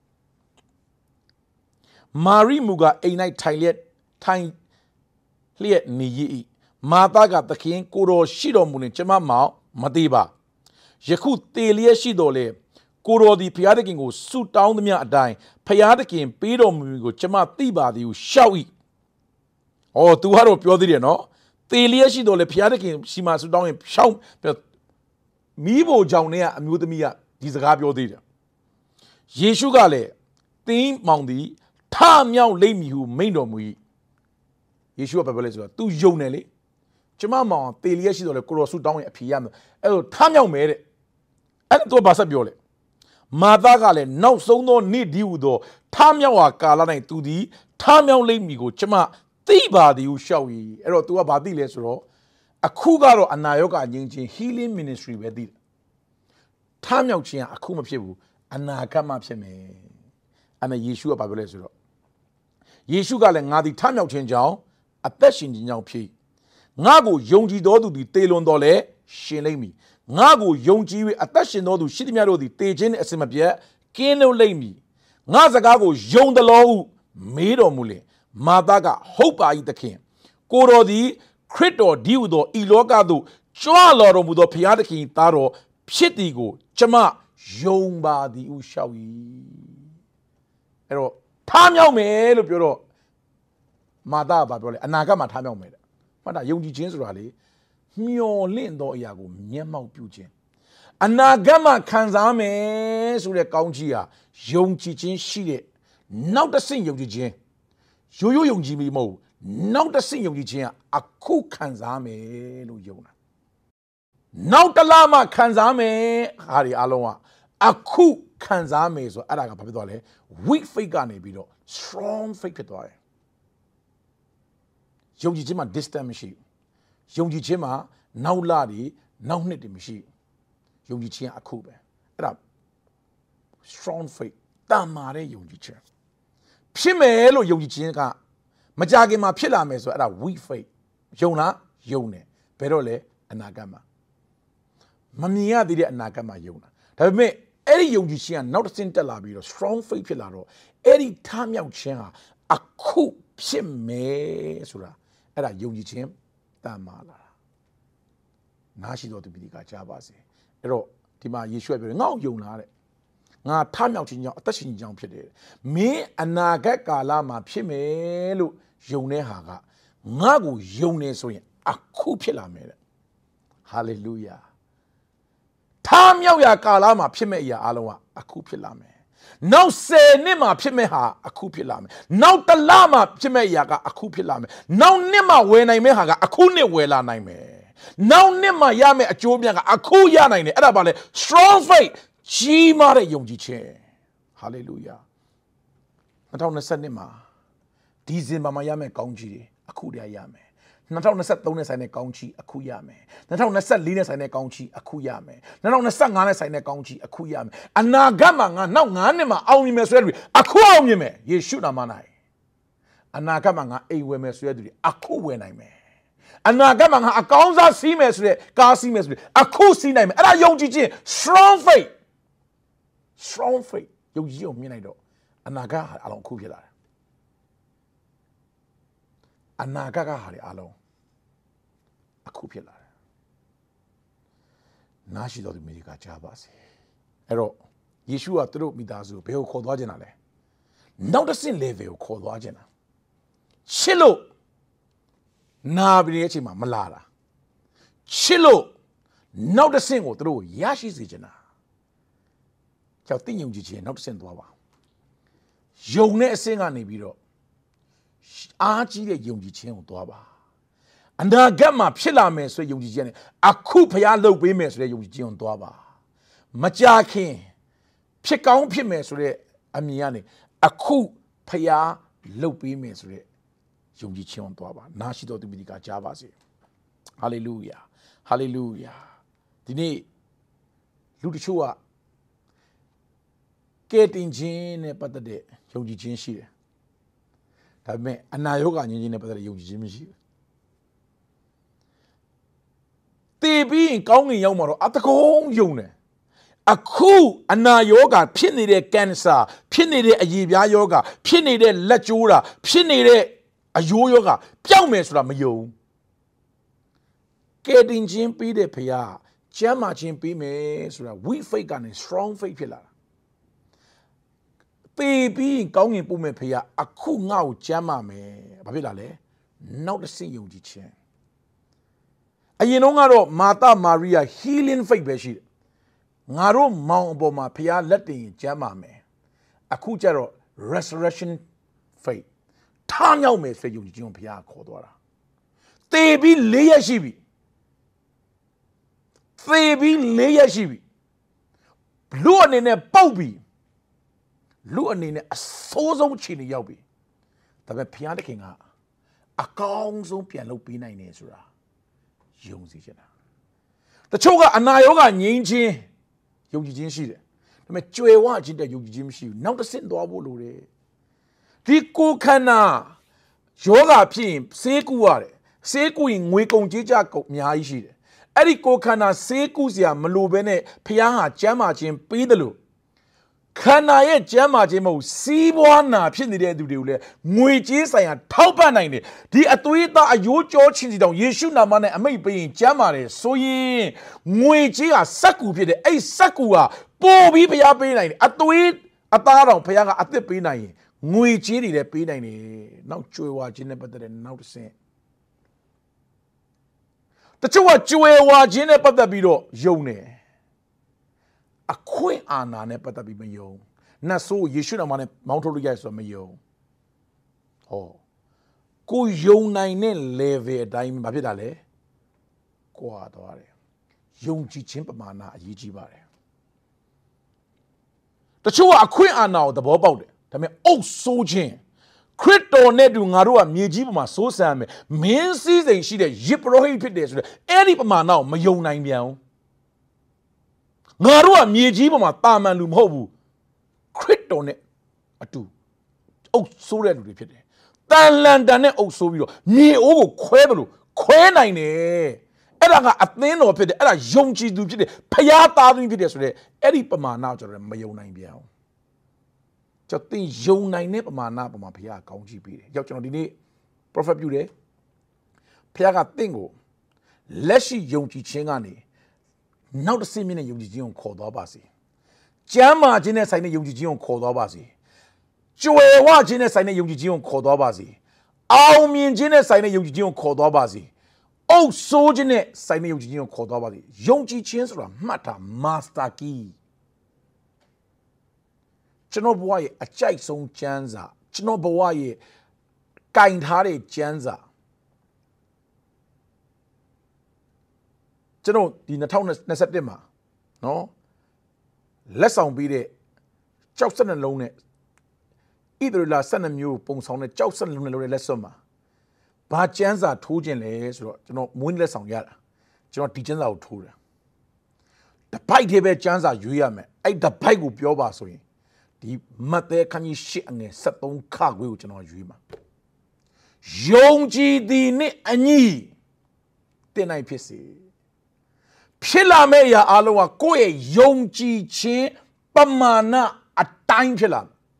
မာရိမူကအိမ်၌ထိုင်လျက်ထိုင်လျက်နေ၏မာသကသခင်ကိုတော်ရှိတော်မူလင်ကျမမောင်မသေးပါယခုတေလျက်ရှိတော်လေကိုတော်သည်ဘုရားသခင်ကိုဆုတောင်းသမျှအတိုင်းဘုရားသခင်ပေးတော်မူမည်ကိုကျမသိပါသည်ဟုရှောက်၏။အော် तू ကတော့ပြောသေးတယ်နော်။တေလျက်ရှိတော်လေဘုရားသခင်ရှိမှဆုတောင်းရင်ရှောက်မီးဘိုကြောင့်နဲ့အမျိုးသမီးကဒီစကားပြောသေးတယ်။ယေရှုကလည်းသင်မောင်သည်ထမြောက်လိမ့်မည်ဟုမိန့်တော်မူ၏ယေရှုကပြောလဲဆိုတော့ तू ယုံတယ်လေကျမမောင်တေလျက်ရှိတော်လေကိုတော်ဆုတောင်းရင်အဖြေရမယ်အဲ့လိုထမြောက်မယ်တဲ့အဲ့ဒါ तू ဘာဆက်ပြောလဲမာသကလည်းနောက်ဆုံးသောနေ့ဒီဟုသောထမြောက်ဟာကာလ၌သူသည်ထမြောက်လိမ့်မည်ကိုကျမသိပါသည်ဟုရှောက်၏အဲ့တော့ तू ကဘာသိလဲဆိုတော့အခုကတော့အနာရောဂါငြိမ်းခြင်း healing ministry ပဲသိတယ်ထမြောက်ခြင်းကအခုမဖြစ်ဘူးအနာဂတ်မှဖြစ်မယ်အဲ့မဲ့ယေရှုကဘာပြောလဲဆိုတော့ယေရှုကလည်းငါသည်ထမြောက်ခြင်းကြောင့်အသက်ရှင်ခြင်းကြောင့်ဖြစ်ငါကိုယုံကြည်တော်သူသည်တေလွန်တော်လဲရှင်လိမ့်မည်ငါကိုယုံကြည်၍အသက်ရှင်တော်သူရှိသမျှတို့သည်တေခြင်းနှင့်အစင်မပြတ်ကင်းလွတ်လိမ့်မည်ငါစကားကိုယုံတယ်လို့မေးတော်မူလင်မာသကဟုတ်ပါ၏သခင်ကိုတော်သည်ခရစ်တော်ဒီဟုသောဤလောကသို့ကြွလာတော်မူသောဘုရားသခင်သားတော်ဖြစ်သည်ကိုကျမယုံပါသည်ဟုရှောက်၏အဲ့တော့ထားမြောက်မယ်လို့ပြောတော့မာသကဘာပြောလဲအနာဂတ်မှာထားမြောက်မယ်တဲ့မှတ်တာယုံကြည်ခြင်းဆိုတာလေမျော်လင့်သောအရာကိုမျက်မှောက်ပြုခြင်းအနာဂတ်မှာခံစားမယ်ဆိုတဲ့ကောင်းချီးဟာ用基金系列，闹得信用基金，有有用基没冇，闹得信用基金啊，阿苦看啥没路用啊，闹得拉嘛看啥没，哈里阿龙啊，阿苦看啥没说，阿拉个拍不到嘞 ，weak faith 干呢比较 strong faith 拍到哎，用基金嘛 distance 没事，用基金嘛闹拉的闹呢的没事，用基金阿苦呗，阿拉 strong faith。但嘛的用基金，偏没了用基金个，没加给嘛偏了没说，那 weak faith 用啦用呢，别了嘞，那干嘛？嘛米呀，这里那干嘛用啦？但是哎，用基金啊，闹得现在那边了 strong faith 偏了咯，哎，他们要钱啊，啊苦偏没说啦，哎，那用基金但嘛啦，哪些都对比你个加巴些，哎咯，对嘛，耶稣别我用啦嘞。ngà tham nhau chính nhau, tất nhiên nhau phải đấy. Mấy anh na cái cả là mà phải mấy lúc dùng này hàng cả, ngà cũng dùng này rồi, à khu phải làm đấy. Hallelujah. Tham nhau ya cả là mà phải mấy ya alo à khu phải làm đấy. Nào xe này mà phải mấy ha, à khu phải làm đấy. Nào ta la mà phải mấy ya cả, à khu phải làm đấy. Nào này mà về này mấy hàng cả, à khu này về là này mấy. Nào này mà ya mấy chỗ mấy cả, à khu ya này này. Ở đây bảo là strong faith. Chỉ mà để dùng gì chứ, Hallelujah. Nó thâu nó sân này mà, đi dân mà mà yam công chi, aku dia yam. Nó thâu nó sân tông này sai này công chi, aku yam. Nó thâu nó sân lý này sai này công chi, aku yam. Nó thâu nó sân ngàn này sai này công chi, aku yam. Anh na gam mà ngàn, nào ngàn này mà ao như mẹ suy đoán, aku ao như mẹ, Giêsu nam này. Anh na gam mà ngàn, ai quên mẹ suy đoán, aku quên này mẹ. Anh na gam mà ngàn, account ra xí mẹ suy đoán, cá xí mẹ suy đoán, aku xí này mẹ. Anh dùng gì chứ, strong faith. Strong faith, yêu yêu miền này đó, anh na cái à long khu phía lại, anh na cái cái hà à long, à khu phía lại, na chỉ đó thì mình cái cha bác sĩ, rồi, Giêsu à tụi mình đã rồi, béo khó đoán thế nào đấy, nào đó xin level khó đoán thế nào, chilo, na bên này chỉ mà malala, chilo, nào đó xin của tụi giá trị gì thế nào. Chào tin dùng gì chứ nó sẽ đùa vào dùng này sẽ ngàn này bị rồi à chỉ để dùng gì chứ không đùa vào anh ta gam mà phải làm gì sẽ dùng gì chứ này à khu phải ăn lâu bấy mấy sẽ dùng gì chứ không đùa vào mà cha khi phải cao phải mấy sẽ anh mi này à khu phải ăn lâu bấy mấy sẽ dùng gì chứ không đùa vào nãy giờ tôi bị cái cha vào gì Hallelujah Hallelujah thì này lúc đó cái tình trạng này bắt đầu để dùng gì chính xác, tại vì anh nói cái những gì này bắt đầu dùng gì chính xác. Tại vì câu người yêu mà rồi, anh ta không dùng này. À khu anh nói cái phiền này cancer, phiền này gì bây giờ cái, phiền này lách chú ra, phiền này à yêu cái, bao nhiêu số là mới dùng. Cái tình trạng bị để phải à, chém mà chém bị mấy số là weak faith cái này strong faith phải là. Tại vì câu người bố mẹ phải à, aku ngao chém mà mẹ, bà biết là lẽ, nào đó xin dùng gì chứ? Ai nói ngaro Mata Maria healing faith về gì? Ngaro mong bố mà phải à lết tiền chém mà mẹ, aku chả rồi resurrection faith, tham nhau mẹ phải dùng gì chứ phải à khó đó. Tại vì lấy gì bị, tại vì lấy gì bị, luôn này này bao bị. Lúc này này số giống chỉ này nhau bị, tại vì phía đấy kia ngà, à con giống phía lâu bị này này rồi, dùng gì chứ nào? Tại chỗ cái anh ấy cái nhìn chi, dùng gì chính xác đấy, tại vì chơi qua chỉ để dùng gì chính xác, nào đó xin đồ bố rồi, đi cố khăn à, chỗ cái phim xe cũ à đấy, xe cũ in người công chức gia cục nhà ấy gì đấy, ấy đi cố khăn à xe cũ gì à mà lúc bên này phía hà chém mà chém bị được luôn. Khán giảရဲ့ကျမ်းမာခြင်းမဟုတ်စီးပွားနာဖြစ်နေတဲ့သူတွေကိုလည်းငွေကြေးဆိုင်ရာထောက်ပံ့နိုင်တယ်ဒီအသွေးသားအယိုးကြောချင်းစီတောင်ယေရှုနာမနဲ့အမိန့်ပေးရင်ကျမ်းမာတယ်ဆိုရင်ငွေကြေးဟာစက္ကူဖြစ်တယ်အဲ့စက္ကူဟာပို့ပြီးဘုရားပေးနိုင်တယ်အသွေးအသားတော်ဘုရားကအသစ်ပေးနိုင်ရင်ငွေကြေးတွေလည်းပေးနိုင်တယ်နောက်ကြွယ်ဝခြင်းနဲ့ပတ်သက်တဲ့နောက်တစ်ဆင့်တချို့ကကြွယ်ဝခြင်းနဲ့ပတ်သက်ပြီးတော့ယုံတယ်အခွင့်အာဏာနဲ့ပတ်သက်ပြီးမယုံနတ်ဆိုးယေရှုနာမနဲ့မောင်းထုတ်လို့ရဆိုတော့မယုံဟောကိုယုံနိုင်တဲ့ level အတိုင်းမဖြစ်တာလေကွာသွားတယ်ယုံကြည်ခြင်းပမာဏအရေးကြီးပါတယ်တချို့ကအခွင့်အာဏာကိုသဘောပေါက်တယ်ဒါပေမဲ့အုပ်ဆိုးခြင်းခရစ်တော်နဲ့တူငါတို့ကမြေကြီးပေါ်မှာစိုးစံမယ်မင်းစည်းစိမ်ရှိတဲ့ယစ်ပရောဟိတ်ဖြစ်တယ်ဆိုတော့အဲ့ဒီပမာဏကိုမယုံနိုင်ပြန်ဘူးငါတို့ကမြေကြီးပေါ်မှာတာမန်လူမဟုတ်ဘူးခရစ်တော်နဲ့အတူအုပ်ဆိုးတဲ့လူတွေဖြစ်တယ်တန်လန်တန်နဲ့အုပ်ဆိုးပြီးတော့မြေအိုးကိုခွဲတယ်လို့ခွဲနိုင်တယ်အဲ့ဒါကအသင်းတော်ဖြစ်တယ်အဲ့ဒါယုံကြည်သူဖြစ်တယ်ဖျားသားသူဖြစ်တယ်ဆိုတော့အဲ့ဒီပမာဏကိုကျွန်တော်မယုံနိုင်ပြန်ဘူးကျွန်တော်တင်ယုံနိုင်တဲ့ပမာဏပေါ်မှာဖျားကောင်းကြည့်ပေးတယ်ရောက်ကျွန်တော်ဒီနေ့ prophet ပြုတယ်ဖျားကတင့်ကိုလက်ရှိယုံကြည်ခြင်းကနေနောက်တစ်ဆင့်မြင့်တဲ့ယုံကြည်ခြင်းကိုခေါ်သွားပါစေကျမ်းမာခြင်းနဲ့ဆိုင်တဲ့ယုံကြည်ခြင်းကိုခေါ်သွားပါစေကြွယ်ဝခြင်းနဲ့ဆိုင်တဲ့ယုံကြည်ခြင်းကိုခေါ်သွားပါစေအောင်မြင်ခြင်းနဲ့ဆိုင်တဲ့ယုံကြည်ခြင်းကိုခေါ်သွားပါစေအုပ်ဆိုးခြင်းနဲ့ဆိုင်တဲ့ယုံကြည်ခြင်းကိုခေါ်သွားပါစေယုံကြည်ခြင်းဆိုတာမှတ်တာ master key ကျွန်တော်ဘဝရဲ့အကြိုက်ဆုံးကျမ်းစာကျွန်တော်ဘဝရဲ့ကင်ထားတဲ့ကျမ်းစာကျွန်တော်ဒီ၂၀၂၁မှာနော်လက်ဆောင်ပြီးတဲ့ကြောက်စက်နှလုံးနဲ့ဣသရေလ၁၂မျိုးပုံဆောင်တဲ့ကြောက်စက်နှလုံးနဲ့လို့လက်စွပ်မှာဘာကျမ်းစာထိုးခြင်းလဲဆိုတော့ကျွန်တော်မွေးလက်ဆောင်ရတာကျွန်တော်ဒီကျမ်းစာကိုထိုးတယ်တပိုက်တည်းပဲကျမ်းစာရွေးရမယ်အဲ့တပိုက်ကိုပြောပါဆိုရင်ဒီမဿဲခန်းကြီး၈အငယ်၁၃ခခွေးကိုကျွန်တော်ရွေးမှာယုံကြည်သည်နဲ့အညီတင်နိုင်ဖြစ်စေဖြစ်လာမယ့်အရာအလုံးကကိုယ့်ရဲ့ယုံကြည်ခြင်းပမာဏအတိုင်းဖြစ်လာ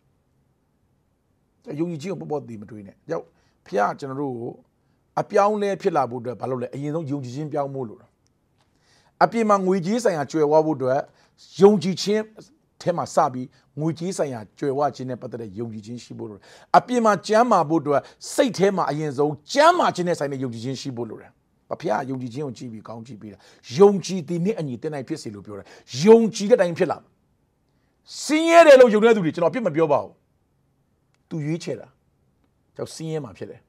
မယ်ယုံကြည်ခြင်းကိုပေါ့ပေါ့ဒီမတွေးနဲ့ရောက်ဖျားကျွန်တော်တို့အပြောင်းလဲဖြစ်လာဖို့အတွက်ဘာလို့လဲအရင်ဆုံးယုံကြည်ခြင်းပြောင်းဖို့လို့အပြင်မှာငွေကြေးဆိုင်ရာကြွယ်ဝဖို့အတွက်ယုံကြည်ခြင်းထဲမှာစပြီးငွေကြေးဆိုင်ရာကြွယ်ဝခြင်းနဲ့ပတ်သက်တဲ့ယုံကြည်ခြင်းရှိဖို့လို့အပြင်မှာကျမ်းမာဖို့အတွက်စိတ်ထဲမှာအရင်ဆုံးကျမ်းမာခြင်းနဲ့ဆိုင်တဲ့ယုံကြည်ခြင်းရှိဖို့လို့တယ်ဘာဖျားယုံကြည်ခြင်းကိုကြည့်ပြီးကောင်းကြည့်ပြီးတာယုံကြည်သည်နဲ့အညီတင်နိုင်ဖြစ်စေလို့ပြောတယ်ယုံကြည်တဲ့အတိုင်းဖြစ်လာစင်းရဲတယ်လို့ယုံတဲ့သူတွေကျွန်တော်အပြစ်မပြောပါဘူးသူရွေးချယ်တာကြောက်စင်းရဲမှာဖြစ်တယ်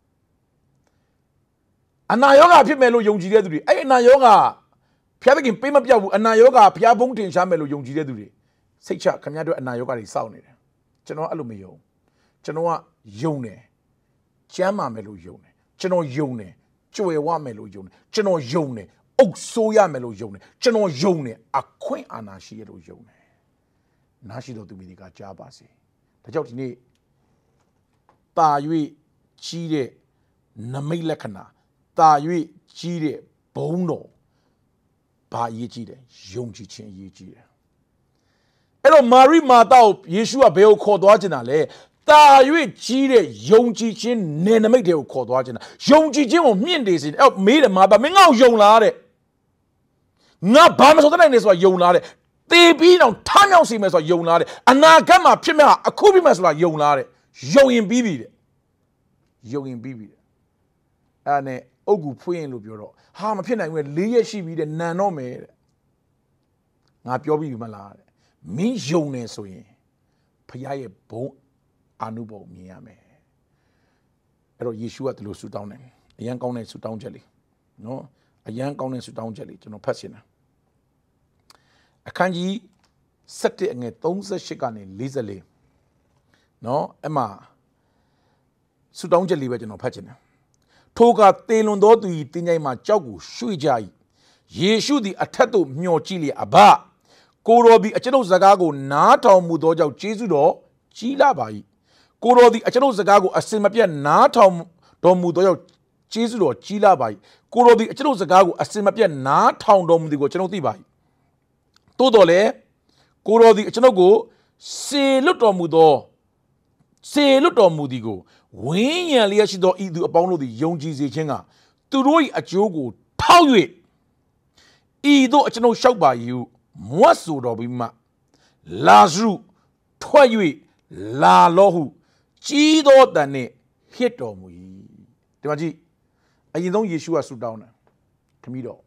အနာရောဂါဖြစ်မယ်လို့ယုံကြည်တဲ့သူတွေအဲ့အနာရောဂါဖျားသခင်ပေးမပြောက်ဘူးအနာရောဂါဖျားဘုံတင်ရှားမယ်လို့ယုံကြည်တဲ့သူတွေစိတ်ချခင်ဗျားတို့အနာရောဂါတွေစောင့်နေတယ်ကျွန်တော်အဲ့လိုမယုံကျွန်တော်ကယုံတယ်ကျမ်းမာမယ်လို့ယုံတယ်ကျွန်တော်ယုံတယ်ကြွယ်ဝမယ်လို့ယုံတယ်ကျွန်တော်ယုံတယ်အုပ်ဆိုးရမယ်လို့ယုံတယ်ကျွန်တော်ယုံတယ်အခွင့်အာဏာရှိရလို့ယုံတယ်နားရှိတော်သူမိတွေကကြားပါစေဒါကြောင့်ဒီနေ့တာ၍ကြီးတဲ့နမိတ်လက္ခဏာတာ၍ကြီးတဲ့ဘုံတော်ဘာအရေးကြီးတယ်ယုံကြည်ခြင်းအရေးကြီးတယ်အဲ့တော့မာရိမာတာကိုယေရှုကဘယ်ကိုခေါ်သွားခြင်းတာလဲတာ၍ကြီးတဲ့ယုံကြည်ခြင်းနယ်နမိတ်တွေကိုခေါ်သွားခြင်းတာယုံကြည်ခြင်းကိုမြင့်တယ်စေအဲ့မေးတယ်မာတာမင်းငါ့ကိုယုံလားတဲ့ငါဘာမဆိုတဲ့နိုင်နေဆိုတာယုံလားတဲ့တေးပြီးတော့ထမ်းမြောက်စီမယ်ဆိုတာယုံလားတဲ့အနာဂတ်မှာဖြစ်မဲ့အခုဖြစ်မဲ့ဆိုတာယုံလားတဲ့ယုံရင်ပြီးပြီတဲ့ယုံရင်ပြီးပြီတဲ့အဲ့နဲ့အုတ်ကူဖွင့်ရင်လို့ပြောတော့ဟာမဖြစ်နိုင်ဘူးလေးရက်ရှိပြီတဲ့နန်တော့မယ်တဲ့ငါပြောပြီးပြီမလားတဲ့မင်းယုံနေဆိုရင်ဖခင်ရဲ့ဘုံအာနုဘောမြင်ရမယ်အဲ့တော့ယေရှုကဒီလိုဆူတောင်းတယ်အရန်ကောင်းတဲ့ဆူတောင်းချက်လေးနော်အရန်ကောင်းတဲ့ဆူတောင်းချက်လေးကျွန်တော်ဖတ်ရှင်းတာအခန်းကြီး၁၁အငယ်၃၈ကနေ၄၄နော်အဲ့မှာဆူတောင်းချက်လေးပဲကျွန်တော်ဖတ်ချင်တယ်ထိုကတေလွန်သောသူ၏တင်းကြိုင်မှာကြောက်ကိုရွှေ့ကြ၏ယေရှုသည်အထက်သို့မျှော်ကြည့်လျက်အဘကိုတော်သည်အကျွန်ုပ်စကားကိုနားထောင်မှုသောကြောင့်ကျေးဇူးတော်ကြီးလာပါ၏ကိုတော်သည်အကျွန်ုပ်စကားကိုအစင်မပြတ်နားထောင်တော်မူသောကြောင့်ကျေးဇူးတော်ကြီးလာပါ၏ကိုတော်သည်အကျွန်ုပ်စကားကိုအစင်မပြတ်နားထောင်တော်မူသည်ကိုကျွန်ုပ်သိပါ၏သို့တော်လည်းကိုတော်သည်အကျွန်ုပ်ကိုစေလွတ်တော်မူသောစေလွတ်တော်မူသည်ကိုဝင်းရံလျက်ရှိသောဤသူအပေါင်းတို့သည်ယုံကြည်စေခြင်းကသူတို့၏အကျိုးကိုထောက်၍ဤသို့အကျွန်ုပ်လျှောက်ပါ၏ဟုမွတ်ဆိုတော်ပြီးမှလာဇရုထွက်၍လာလောဟုကြီးသောတန်နှင့်ဟစ်တော်မူ၏ဒီမှာကြည့်အရင်ဆုံးယေရှုကဆူတောင်းတယ်ခမည်းတော်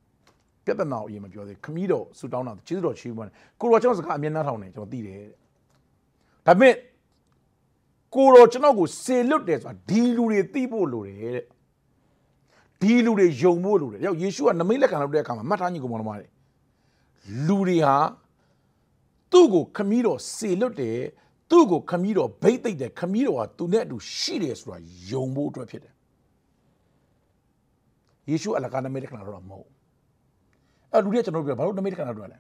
ပြဿနာကိုအရင်မပြောသေးခမည်းတော်ဆူတောင်းတာကျေးဇူးတော်ချီးမွမ်းတယ်ကိုရောကျွန်တော်စကားအမြဲနားထောင်နေကျွန်တော်သိတယ်ဒါပေမဲ့ကိုတော်ကျွန်တော်ကိုစေလွတ်တယ်ဆိုတာဒီလူတွေသိဖို့လိုတယ်တဲ့ဒီလူတွေယုံဖို့လိုတယ်ရောက်ယေရှုကနမိတ်လက္ခဏာလုပ်တဲ့အခါမှာမှတ်သားညီကောင်မောင်နှမတွေလူတွေဟာသူ့ကိုခမည်းတော်စေလွတ်တယ်သူ့ကိုခမည်းတော်ဗိတ်သိက်တယ်ခမည်းတော်ကသူနဲ့အတူရှိတယ်ဆိုတာယုံဖို့အတွက်ဖြစ်တယ်ယေရှုအလကားနမိတ်လက္ခဏာတော့မဟုတ်အဲ့လူတွေကျွန်တော်တို့ပြောဘာလို့နမိတ်လက္ခဏာတော့လဲ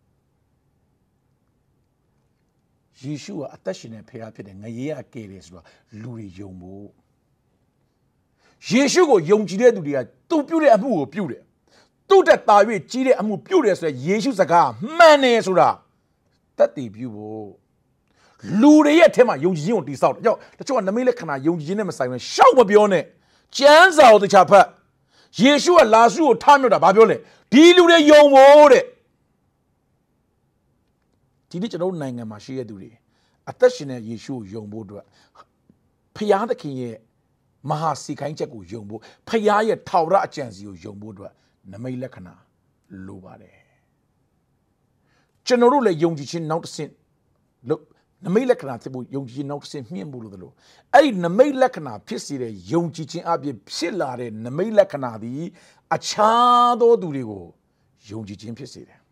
ယေရှုကအသက်ရှင်တဲ့ဖခင်ဖြစ်တယ်ငရေကကယ်တယ်ဆိုတာလူတွေယုံဖို့ယေရှုကိုယုံကြည်တဲ့သူတွေကသူပြုတဲ့အမှုကိုပြုတယ်သူ့တက်တာ၍ကြီးတဲ့အမှုပြုတယ်ဆိုရင်ယေရှုစကားမှန်တယ်ဆိုတာတတ်တည်ပြုဖို့လူတွေရဲ့အထက်မှာယုံကြည်ခြင်းကိုတည်ဆောက်တယ်ကြောင့်တချို့ကနမိတ်လက္ခဏာယုံကြည်ခြင်းနဲ့မဆိုင်ဘူးရှောက်မပြောနဲ့ကျမ်းစာကိုတခြားဖတ်ယေရှုကလာစုကိုထားမြောက်တာဘာပြောလဲဒီလူတွေယုံဖို့တဲ့ဒီနေ့ကျွန်တော်နိုင်ငံမှာရှိတဲ့သူတွေအသက်ရှင်တဲ့ယေရှုကိုယုံဖို့အတွက်ဖခင်သခင်ရဲ့မဟာစီခိုင်းချက်ကိုယုံဖို့ဖခင်ရဲ့ထာဝရအကြံစီကိုယုံဖို့အတွက်နမိတ်လက္ခဏာလိုပါတယ်ကျွန်တော်တို့လည်းယုံကြည်ခြင်းနောက်တစ်ဆင့်လို့နမိတ်လက္ခဏာဖြစ်ဖို့ယုံကြည်ခြင်းနောက်တစ်ဆင့်မြင့်ဖို့လို့သလိုအဲ့ဒီနမိတ်လက္ခဏာဖြစ်စေတဲ့ယုံကြည်ခြင်းအပြင်ဖြစ်လာတဲ့နမိတ်လက္ခဏာသည်အခြားသောသူတွေကိုယုံကြည်ခြင်းဖြစ်စေတယ်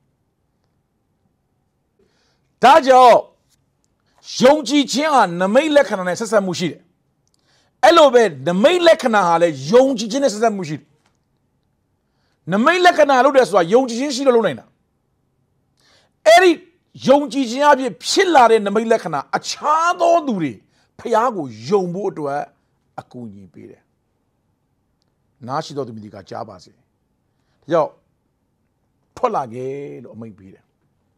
ဒါကြောင့်ယုံကြည်ခြင်းဟာနမိတ်လက္ခဏာနဲ့ဆက်ဆက်မှုရှိတယ်အဲ့လိုပဲနမိတ်လက္ခဏာဟာလည်းယုံကြည်ခြင်းနဲ့ဆက်ဆက်မှုရှိတယ်နမိတ်လက္ခဏာလို့တဲ့ဆိုတာယုံကြည်ခြင်းရှိလို့လုပ်နိုင်တာအဲ့ဒီယုံကြည်ခြင်းအပြင်ဖြစ်လာတဲ့နမိတ်လက္ခဏာအခြားသောသူတွေဖခင်ကိုယုံဖို့အတွက်အကူအညီပေးတယ်နားရှိသောသူမျိုးတွေကကြားပါစေဒါကြောင့်ထွက်လာခဲ့လို့အမိန့်ပေးတယ်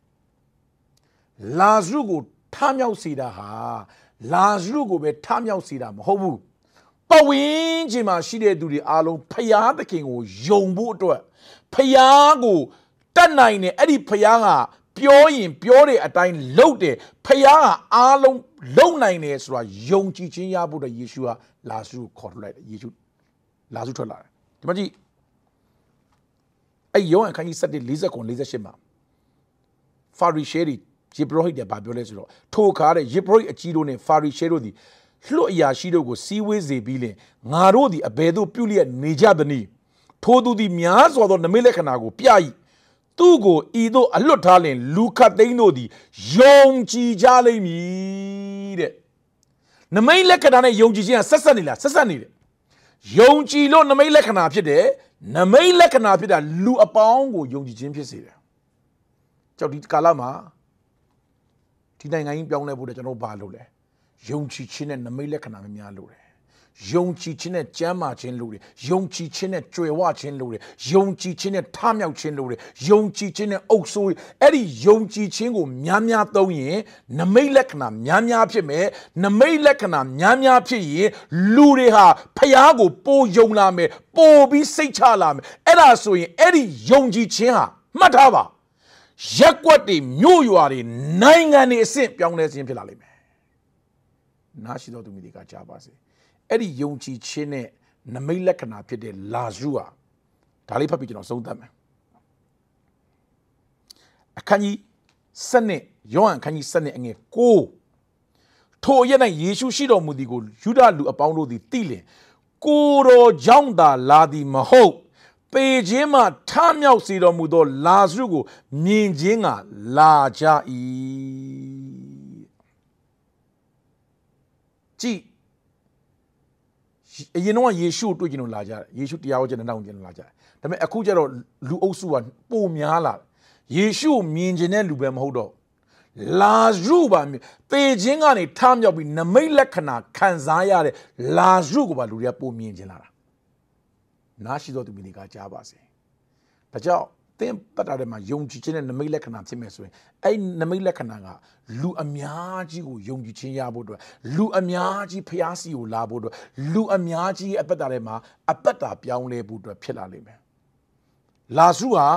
လာဇရုကိုထမြောက်စေတာဟာလာဇရုကိုပဲထမြောက်စေတာမဟုတ်ဘူးပဝင်းချင်းမှာရှိတဲ့သူတွေအားလုံးဖျားသခင်ကိုယုံဖို့အတွက်ဖျားကိုတတ်နိုင်တယ်အဲ့ဒီဖျားကပြောရင်ပြောတဲ့အတိုင်းလုပ်တယ်ဖျားကအားလုံးလုံနိုင်တယ်ဆိုတာယုံကြည်ခြင်းရဖို့အတွက်ယေရှုကလာဇရုကိုခေါ်ထုတ်လိုက်တယ်ယေရှုလာဇရုထွက်လာတယ်ဒီမှာကြည့်အဲ့ယောဟန်ခန်းကြီးseven forty-nine forty-eightမှာဖာရိရှဲတွေယေဘရဟိတ်တွေဘာပြောလဲဆိုတော့ထိုအခါတဲ့ယေဘရဟိတ်အကြီးတို့နဲ့ဖာရိရှဲတို့သည်လွတ်အရာရှိတို့ကိုစီးဝေးစေပြီးလင်ငါတို့သည်အဘယ်သို့ပြုလျက်နေကြသနည်းထိုသူသည်များစွာသောနမိတ်လက္ခဏာကိုပြ၏သူကိုဤသို့အလွတ်ထားလင်လူခတ်သိန်းတို့သည်ယုံကြည်ကြလိမ့်မည်တဲ့နမိတ်လက္ခဏာနဲ့ယုံကြည်ခြင်းကဆက်ဆက်နေလားဆက်ဆက်နေတယ်ယုံကြည်လို့နမိတ်လက္ခဏာဖြစ်တယ်နမိတ်လက္ခဏာဖြစ်တာလူအပေါင်းကိုယုံကြည်ခြင်းဖြစ်စေတယ်ကြောက်ဒီကာလမှာဒီနိုင်ငံကြီးပြောင်းလဲဖို့တဲ့ကျွန်တော်ဘာလုပ်လဲယုံကြည်ခြင်းနဲ့နမိတ်လက္ခဏာများများလုပ်တယ်ယုံကြည်ခြင်းနဲ့ကြမ်းမာခြင်းလုပ်တယ်ယုံကြည်ခြင်းနဲ့ကြွယ်ဝခြင်းလုပ်တယ်ယုံကြည်ခြင်းနဲ့ထမြောက်ခြင်းလုပ်တယ်ယုံကြည်ခြင်းနဲ့အုပ်ဆိုးအဲ့ဒီယုံကြည်ခြင်းကိုများများသုံးရင်နမိတ်လက္ခဏာများများဖြစ်မယ်နမိတ်လက္ခဏာများများဖြစ်ရင်လူတွေဟာဖျားကိုပိုယုံလာမယ်ပိုပြီးစိတ်ချလာမယ်အဲ့ဒါဆိုရင်အဲ့ဒီယုံကြည်ခြင်းဟာမှတ်ထားပါရက်ကွက်တွေမြို့ရွာတွေနိုင်ငံတွေအဆင့်ပြောင်းလဲခြင်းဖြစ်လာလိမ့်မယ်နားရှိသောသူမျိုးတွေကကြားပါစေအဲ့ဒီယုံကြည်ခြင်းနဲ့နမိတ်လက္ခဏာဖြစ်တဲ့လာဇရုဟာဒါလေးဖတ်ပြီးကျွန်တော်ဆုံးသတ်မယ်အခန်းကြီးsevenယောဟန်အခန်းကြီးsevenအငယ်nineထိုအရက်၌ယေရှုရှိတော်မူသည်ကိုယူဒလူအပေါင်းတို့သည်သိလင်ကိုတော်ကြောင့်သာလာသည်မဟုတ်ပေခြင်းမှထမြောက်စေတော်မူသောလာဇရုကိုမြင်ခြင်းကလာကြ၏ကြည်အရင်တော့ယေရှုကိုတွေ့ကြလို့လာကြတယ်ယေရှုတရားဟောခြင်းနဲ့တောင်းခြင်းလို့လာကြတယ်ဒါပေမဲ့အခုကျတော့လူအုပ်စုကပိုများလာယေရှုကိုမြင်ခြင်းတဲ့လူပဲမဟုတ်တော့လာဇရုပါပေခြင်းကနေထမြောက်ပြီးနမိတ်လက္ခဏာခံစားရတဲ့လာဇရုကိုပါလူတွေကပိုမြင်ခြင်းလာတာနားရှိသောသူမျိုးတွေကကြားပါစေဒါကြောင့်သင်ပတ်တာထဲမှာယုံကြည်ခြင်းနဲ့နမိတ်လက္ခဏာဖြစ်မယ်ဆိုရင်အဲ့နမိတ်လက္ခဏာကလူအများကြီးကိုယုံကြည်ခြင်းရဖို့အတွက်လူအများကြီးဖျားစီကိုလာဖို့အတွက်လူအများကြီးအပတ်တာထဲမှာအပတ်တာပြောင်းလဲဖို့အတွက်ဖြစ်လာလိမ့်မယ်လာဇရုဟာ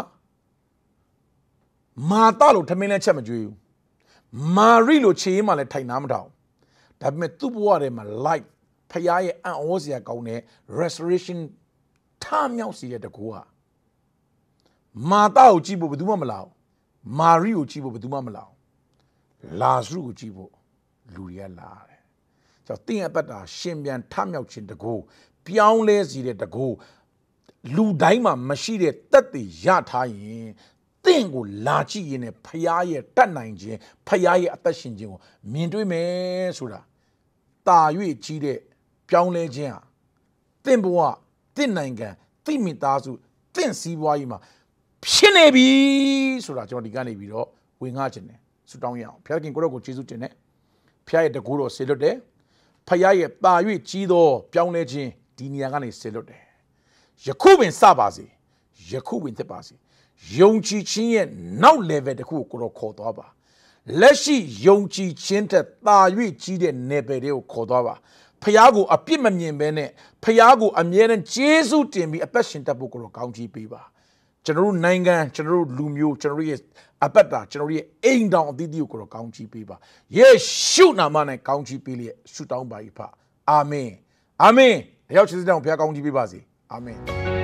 မာသလို့ထမင်းလဲချက်မကြွေးဘူးမာရိလို့ခြေရင်းမှလည်းထိုင်နားမထောင်ဒါပေမဲ့သူ့ဘဝထဲမှာ life ဖျားရဲ့အံ့ဩစရာကောင်းတဲ့ restoration ထမြောက်စီတဲ့တကူဟာမာသကိုကြည့်ဖို့ဘယ်သူမှမလာဘူးမာရိကိုကြည့်ဖို့ဘယ်သူမှမလာဘူးလာဇရုကိုကြည့်ဖို့လူရလာတယ်ကျွန်တော်တင်းအသက်တာရှင်ပြန်ထမြောက်ခြင်းတကူပြောင်းလဲစီတဲ့တကူလူတိုင်းမှာမရှိတဲ့တက်တည်ရထားရင်တင့်ကိုလာကြည့်ရင်လည်းဖရားရဲ့တတ်နိုင်ခြင်းဖရားရဲ့အသက်ရှင်ခြင်းကိုမြင်တွေ့မယ်ဆိုတာတာ၍ကြီးတဲ့ပြောင်းလဲခြင်းဟာတင့်ဘဝတင့်နိုင်ငံတိမိသားစုတင့်စည်းပွားရေးမှာဖြစ်နေပြီဆိုတာကျွန်တော်ဒီကနေပြီးတော့ဝင်ငှခြင်းတယ်ဆူတောင်းရအောင်ဖခင်ကိုရောကိုယေရှုတင်တယ်ဖခင်ရဲ့တကူတော်ဆေလွတ်တယ်ဖခင်ရဲ့တာ၍ကြီးသောပြောင်းလဲခြင်းဒီနေရာကနေဆေလွတ်တယ်ယခုပင်စပါစေယခုပင်သက်ပါစေယုံကြည်ခြင်းရဲ့နောက် level တခုကိုကိုတော့ခေါ်သွားပါလက်ရှိယုံကြည်ခြင်းတဲ့တာ၍ကြီးတဲ့ level တွေကိုခေါ်သွားပါဖခင်ကိုအပြစ်မမြင်ဘဲနဲ့ဖခင်ကိုအမြဲတမ်းယေရှုတင်ပြီးအသက်ရှင်တတ်ဖို့ကိုတော့ကောင်းချီးပေးပါကျွန်တော်တို့နိုင်ငံကျွန်တော်တို့လူမျိုးကျွန်တော်တို့ရဲ့အပတ်တာကျွန်တော်တို့ရဲ့အိမ်တောင်အသီးသီးကိုတော့ကောင်းချီးပေးပါယေရှုနာမနဲ့ကောင်းချီးပေးလျက်ဆုတောင်းပါ၏ဖအာမင်အာမင်တယောက်ချင်းစတဲ့ဘုရားကောင်းချီးပေးပါစေအာမင်